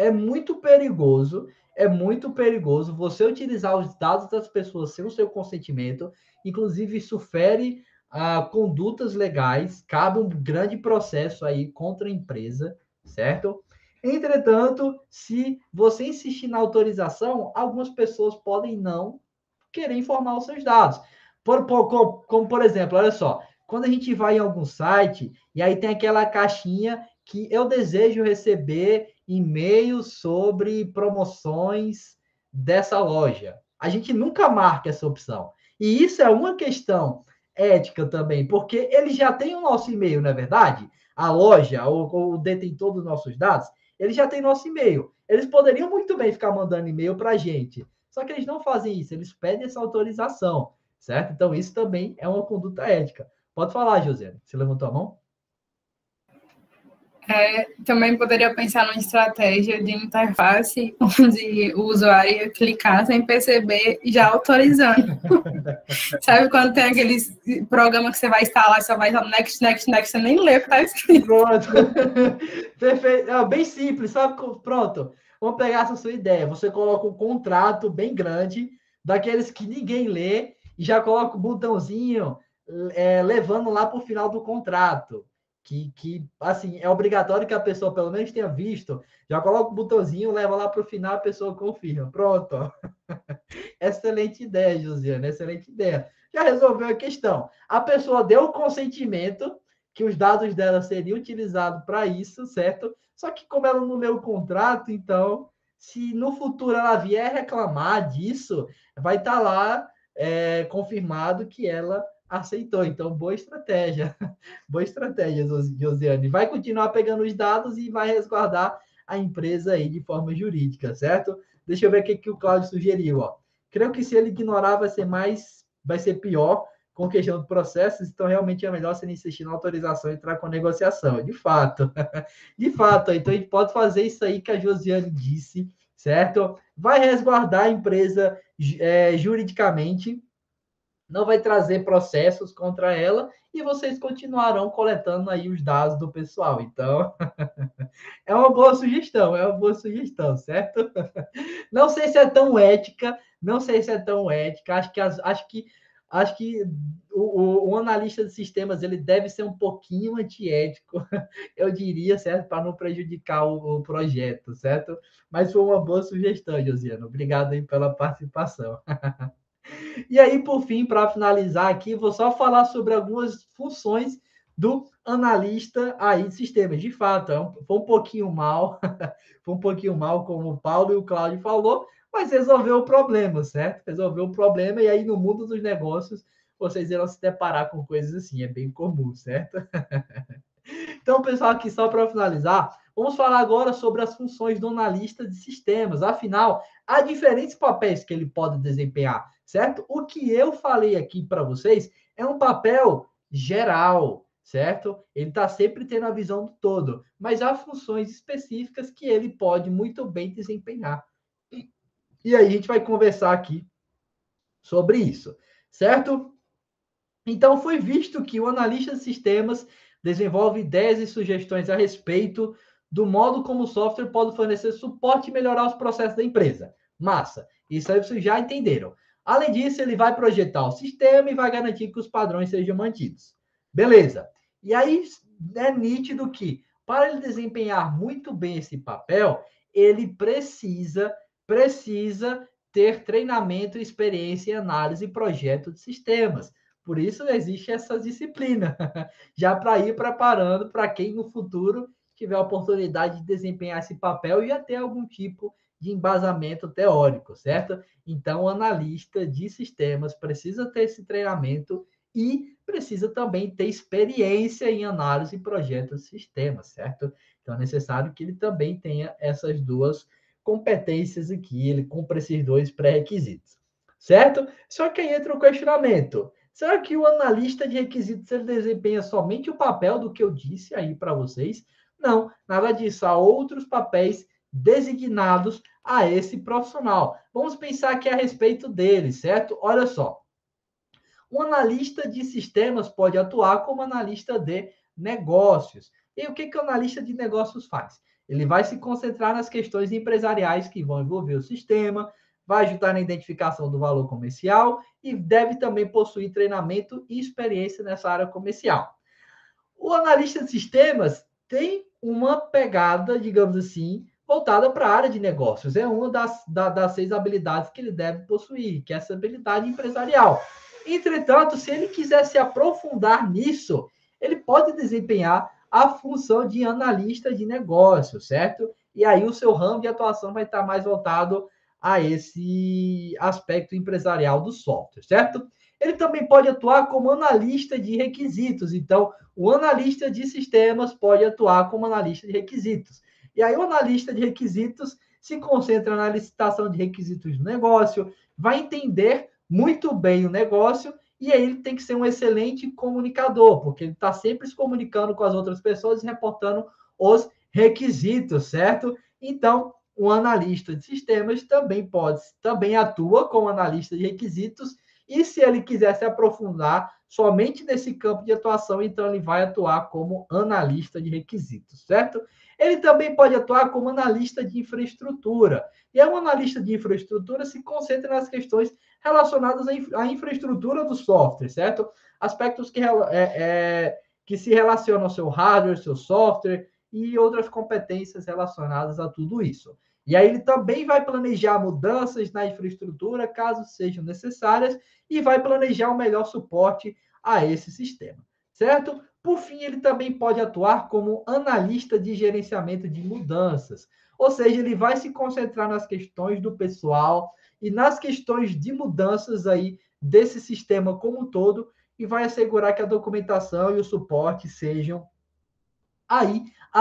é muito perigoso você utilizar os dados das pessoas sem o seu consentimento. Inclusive, isso fere condutas legais, cabe um grande processo aí contra a empresa, certo? Entretanto, se você insistir na autorização, algumas pessoas podem não querer informar os seus dados. Como, por exemplo, olha só, quando a gente vai em algum site e aí tem aquela caixinha que eu desejo receber e-mails sobre promoções dessa loja. A gente nunca marca essa opção. E isso é uma questão ética também, porque eles já têm o nosso e-mail, não é verdade? A loja, ou o detentor dos nossos dados, eles já têm nosso e-mail. Eles poderiam muito bem ficar mandando e-mail para a gente. Só que eles não fazem isso, eles pedem essa autorização, certo? Então, isso também é uma conduta ética. Pode falar, José. Você levantou a mão?
Também poderia pensar numa estratégia de interface onde o usuário ia clicar sem perceber, já autorizando. Sabe quando tem aqueles programas que você vai instalar, só vai next, next, next, você nem lê o que está escrito.
Pronto. Perfeito. Bem simples, sabe? Pronto. Vamos pegar essa sua ideia. Você coloca um contrato bem grande, daqueles que ninguém lê, e já coloca o botãozinho levando lá para o final do contrato. Que, assim, é obrigatório que a pessoa, pelo menos, tenha visto. Já coloca o botãozinho, leva lá para o final, a pessoa confirma. Pronto. Excelente ideia, Josiane. Excelente ideia. Já resolveu a questão. A pessoa deu o consentimento que os dados dela seriam utilizados para isso, certo? Só que como ela não leu o contrato, então, se no futuro ela vier reclamar disso, vai estar lá confirmado que ela aceitou. Então, boa estratégia. Boa estratégia, Josiane. Vai continuar pegando os dados e vai resguardar a empresa aí de forma jurídica, certo? Deixa eu ver o que o Cláudio sugeriu, ó. Creio que se ele ignorar vai ser pior com questão de processos, então realmente é melhor você insistir na autorização e entrar com a negociação. De fato. De fato, então a gente pode fazer isso aí que a Josiane disse, certo? Vai resguardar a empresa juridicamente, não vai trazer processos contra ela e vocês continuarão coletando aí os dados do pessoal. Então, é uma boa sugestão, certo? Não sei se é tão ética, não sei se é tão ética. Acho que o analista de sistemas ele deve ser um pouquinho antiético, eu diria, certo? Para não prejudicar o projeto, certo? Mas foi uma boa sugestão, Josiano. Obrigado aí pela participação. E aí, por fim, para finalizar aqui, vou só falar sobre algumas funções do analista aí de sistemas. De fato, foi um pouquinho mal, foi um pouquinho mal, como o Paulo e o Cláudio falou, mas resolveu o problema, certo? Resolveu o problema, e aí no mundo dos negócios vocês irão se deparar com coisas assim, é bem comum, certo? Então, pessoal, aqui só para finalizar, vamos falar agora sobre as funções do analista de sistemas. Afinal, há diferentes papéis que ele pode desempenhar, certo? O que eu falei aqui para vocês é um papel geral, certo? Ele está sempre tendo a visão do todo, mas há funções específicas que ele pode muito bem desempenhar. E aí a gente vai conversar aqui sobre isso, certo? Então, foi visto que o analista de sistemas desenvolve ideias e sugestões a respeito do modo como o software pode fornecer suporte e melhorar os processos da empresa. Massa. Isso aí vocês já entenderam. Além disso, ele vai projetar o sistema e vai garantir que os padrões sejam mantidos. Beleza. E aí é nítido que, para ele desempenhar muito bem esse papel, ele precisa ter treinamento, experiência em análise e projeto de sistemas. Por isso existe essa disciplina, já para ir preparando para quem no futuro tiver a oportunidade de desempenhar esse papel e já ter algum tipo de embasamento teórico, certo? Então, o analista de sistemas precisa ter esse treinamento e precisa também ter experiência em análise e projeto de sistemas, certo? Então, é necessário que ele também tenha essas duas competências aqui, ele cumpra esses dois pré-requisitos, certo? Só que aí entra o questionamento. Será que o analista de requisitos ele desempenha somente o papel do que eu disse aí para vocês? Não, nada disso. Há outros papéis designados a esse profissional. Vamos pensar aqui a respeito dele, certo? Olha só. Um analista de sistemas pode atuar como analista de negócios. E o que o analista de negócios faz? Ele vai se concentrar nas questões empresariais que vão envolver o sistema, vai ajudar na identificação do valor comercial e deve também possuir treinamento e experiência nessa área comercial. O analista de sistemas tem uma pegada, digamos assim, voltada para a área de negócios. É uma das 6 habilidades que ele deve possuir, que é essa habilidade empresarial. Entretanto, se ele quiser se aprofundar nisso, ele pode desempenhar a função de analista de negócios, certo? E aí o seu ramo de atuação vai estar mais voltado a esse aspecto empresarial do software, certo? Ele também pode atuar como analista de requisitos. Então, o analista de sistemas pode atuar como analista de requisitos. E aí, o analista de requisitos se concentra na licitação de requisitos do negócio, vai entender muito bem o negócio, e aí ele tem que ser um excelente comunicador, porque ele está sempre se comunicando com as outras pessoas e reportando os requisitos, certo? Então, o analista de sistemas também atua como analista de requisitos, e se ele quiser se aprofundar somente nesse campo de atuação, então ele vai atuar como analista de requisitos, certo? Ele também pode atuar como analista de infraestrutura. E um analista de infraestrutura se concentra nas questões relacionadas à infraestrutura do software, certo? Aspectos que se relacionam ao seu hardware, seu software e outras competências relacionadas a tudo isso. E aí ele também vai planejar mudanças na infraestrutura, caso sejam necessárias, e vai planejar o melhor suporte a esse sistema, certo? Por fim, ele também pode atuar como analista de gerenciamento de mudanças, ou seja, ele vai se concentrar nas questões do pessoal e nas questões de mudanças aí desse sistema como um todo e vai assegurar que a documentação e o suporte sejam aí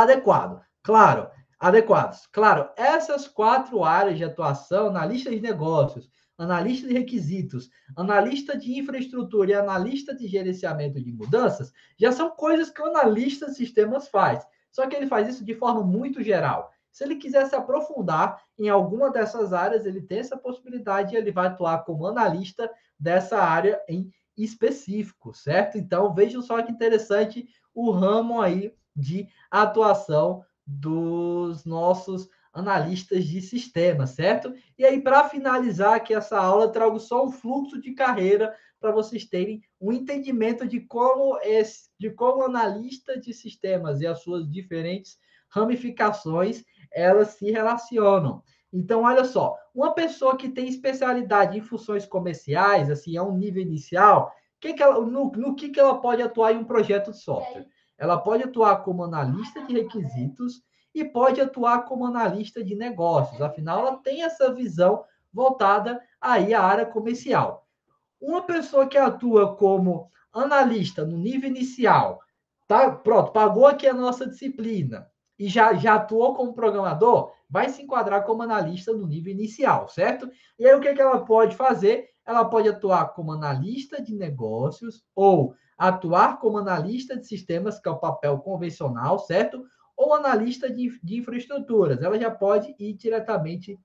adequados. Claro, essas 4 áreas de atuação, analista de negócios, analista de requisitos, analista de infraestrutura e analista de gerenciamento de mudanças, já são coisas que o analista de sistemas faz. Só que ele faz isso de forma muito geral. Se ele quiser se aprofundar em alguma dessas áreas, ele tem essa possibilidade e ele vai atuar como analista dessa área em específico, certo? Então, vejam só que interessante o ramo aí de atuação dos nossos analistas de sistema, certo? E aí, para finalizar aqui essa aula, eu trago só um fluxo de carreira para vocês terem um entendimento de como o analista de sistemas e as suas diferentes ramificações, elas se relacionam. Então, olha só, uma pessoa que tem especialidade em funções comerciais, assim, é um nível inicial, no que ela pode atuar em um projeto de software? Ela pode atuar como analista de requisitos e pode atuar como analista de negócios. Afinal, ela tem essa visão voltada aí à área comercial. Uma pessoa que atua como analista no nível inicial, tá? Pronto, pagou aqui a nossa disciplina e já atuou como programador, vai se enquadrar como analista no nível inicial, certo? E aí o que ela pode fazer? Ela pode atuar como analista de negócios ou atuar como analista de sistemas, que é o papel convencional, certo? Ou analista de infraestruturas. Ela já pode ir diretamente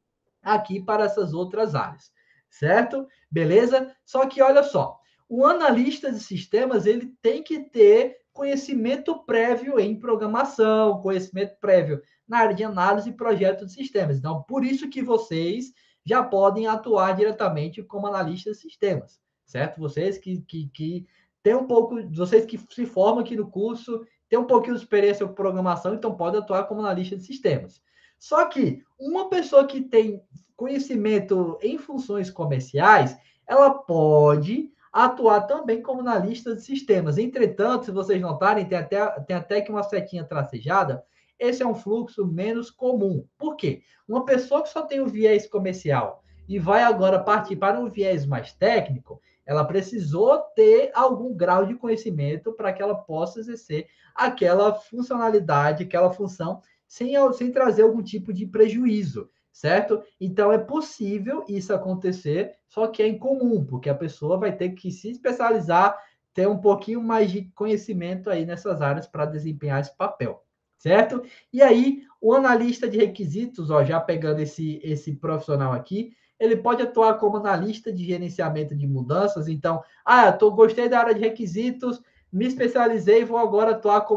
aqui para essas outras áreas, certo? Beleza? Só que olha só, o analista de sistemas ele tem que ter conhecimento prévio em programação, conhecimento prévio na área de análise e projeto de sistemas. Então, por isso que vocês já podem atuar diretamente como analistas de sistemas, certo? Vocês que têm um pouco, vocês que se formam aqui no curso, têm um pouquinho de experiência com programação, então podem atuar como analista de sistemas. Só que uma pessoa que tem conhecimento em funções comerciais, ela pode atuar também como analista de sistemas. Entretanto, se vocês notarem, tem até que uma setinha tracejada, esse é um fluxo menos comum. Por quê? Uma pessoa que só tem o viés comercial e vai agora partir para um viés mais técnico, ela precisou ter algum grau de conhecimento para que ela possa exercer aquela funcionalidade, aquela função sem trazer algum tipo de prejuízo, certo? Então é possível isso acontecer, só que é incomum, porque a pessoa vai ter que se especializar, ter um pouquinho mais de conhecimento aí nessas áreas para desempenhar esse papel, certo? E aí, o analista de requisitos, ó, já pegando esse profissional aqui, ele pode atuar como analista de gerenciamento de mudanças. Então, gostei da área de requisitos, me especializei e vou agora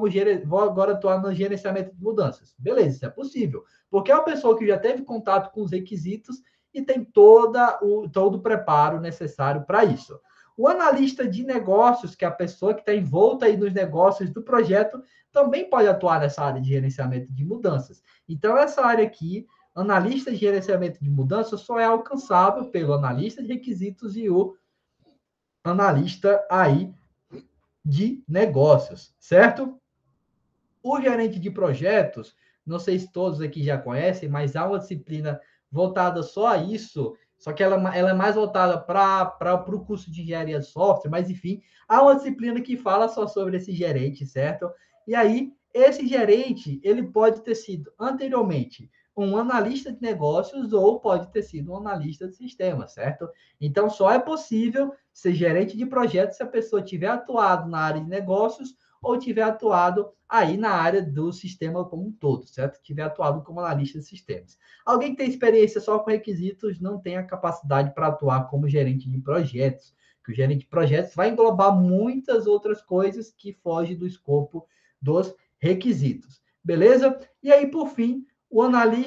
atuar no gerenciamento de mudanças. Beleza, isso é possível. Porque é uma pessoa que já teve contato com os requisitos e tem todo o preparo necessário para isso. O analista de negócios, que é a pessoa que está envolta aí nos negócios do projeto, também pode atuar nessa área de gerenciamento de mudanças. Então, essa área aqui, analista de gerenciamento de mudanças, só é alcançável pelo analista de requisitos e o analista aí de negócios, certo? O gerente de projetos, não sei se todos aqui já conhecem, mas há uma disciplina voltada só a isso, só que ela é mais voltada para o curso de engenharia de software, mas enfim, há uma disciplina que fala só sobre esse gerente, certo? E aí, esse gerente, ele pode ter sido anteriormente um analista de negócios ou pode ter sido um analista de sistemas, certo? Então, só é possível ser gerente de projetos se a pessoa tiver atuado na área de negócios ou tiver atuado aí na área do sistema como um todo, certo? Tiver atuado como analista de sistemas. Alguém que tem experiência só com requisitos não tem a capacidade para atuar como gerente de projetos, que o gerente de projetos vai englobar muitas outras coisas que fogem do escopo dos requisitos. Beleza? E aí, por fim, o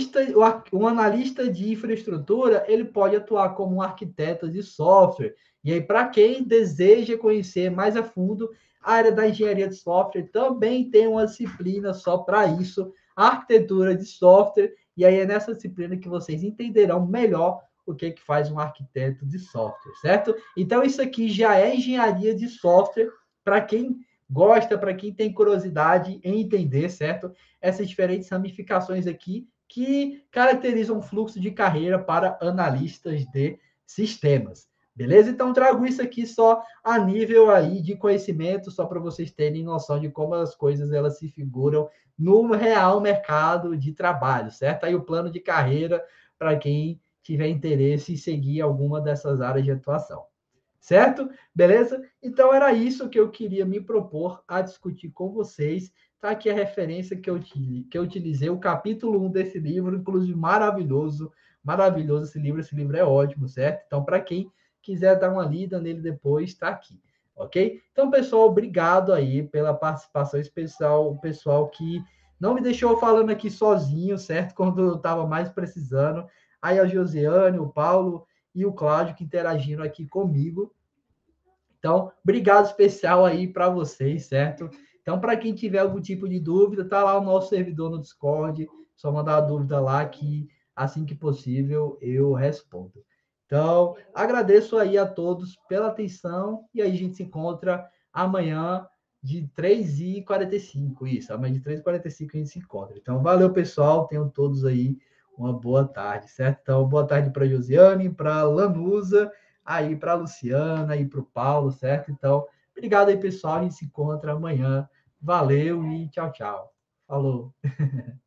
analista de infraestrutura, ele pode atuar como um arquiteto de software. E aí, para quem deseja conhecer mais a fundo, a área da engenharia de software também tem uma disciplina só para isso, arquitetura de software, e aí é nessa disciplina que vocês entenderão melhor o que faz um arquiteto de software, certo? Então, isso aqui já é engenharia de software para quem gosta, para quem tem curiosidade em entender, certo? Essas diferentes ramificações aqui que caracterizam o fluxo de carreira para analistas de sistemas. Beleza? Então, trago isso aqui só a nível aí de conhecimento, só para vocês terem noção de como as coisas elas se figuram no real mercado de trabalho, certo? Aí o plano de carreira para quem tiver interesse em seguir alguma dessas áreas de atuação. Certo? Beleza? Então, era isso que eu queria me propor a discutir com vocês. Tá aqui a referência que eu utilizei, o capítulo 1 desse livro, inclusive maravilhoso, maravilhoso esse livro é ótimo, certo? Então, para quem quiser dar uma lida nele depois, está aqui, ok? Então, pessoal, obrigado aí pela participação especial, o pessoal que não me deixou falando aqui sozinho, certo? Quando eu estava mais precisando. Aí a Josiane, o Paulo e o Cláudio que interagiram aqui comigo. Então, obrigado especial aí para vocês, certo? Então, para quem tiver algum tipo de dúvida, tá lá o nosso servidor no Discord, só mandar a dúvida lá que assim que possível eu respondo. Então, agradeço aí a todos pela atenção e aí a gente se encontra amanhã de 3h45, isso, amanhã de 3h45 a gente se encontra. Então, valeu, pessoal, tenham todos aí uma boa tarde, certo? Então, boa tarde para a Josiane, para a Lanusa, aí para a Luciana e para o Paulo, certo? Então, obrigado aí, pessoal, a gente se encontra amanhã. Valeu e tchau, tchau. Falou.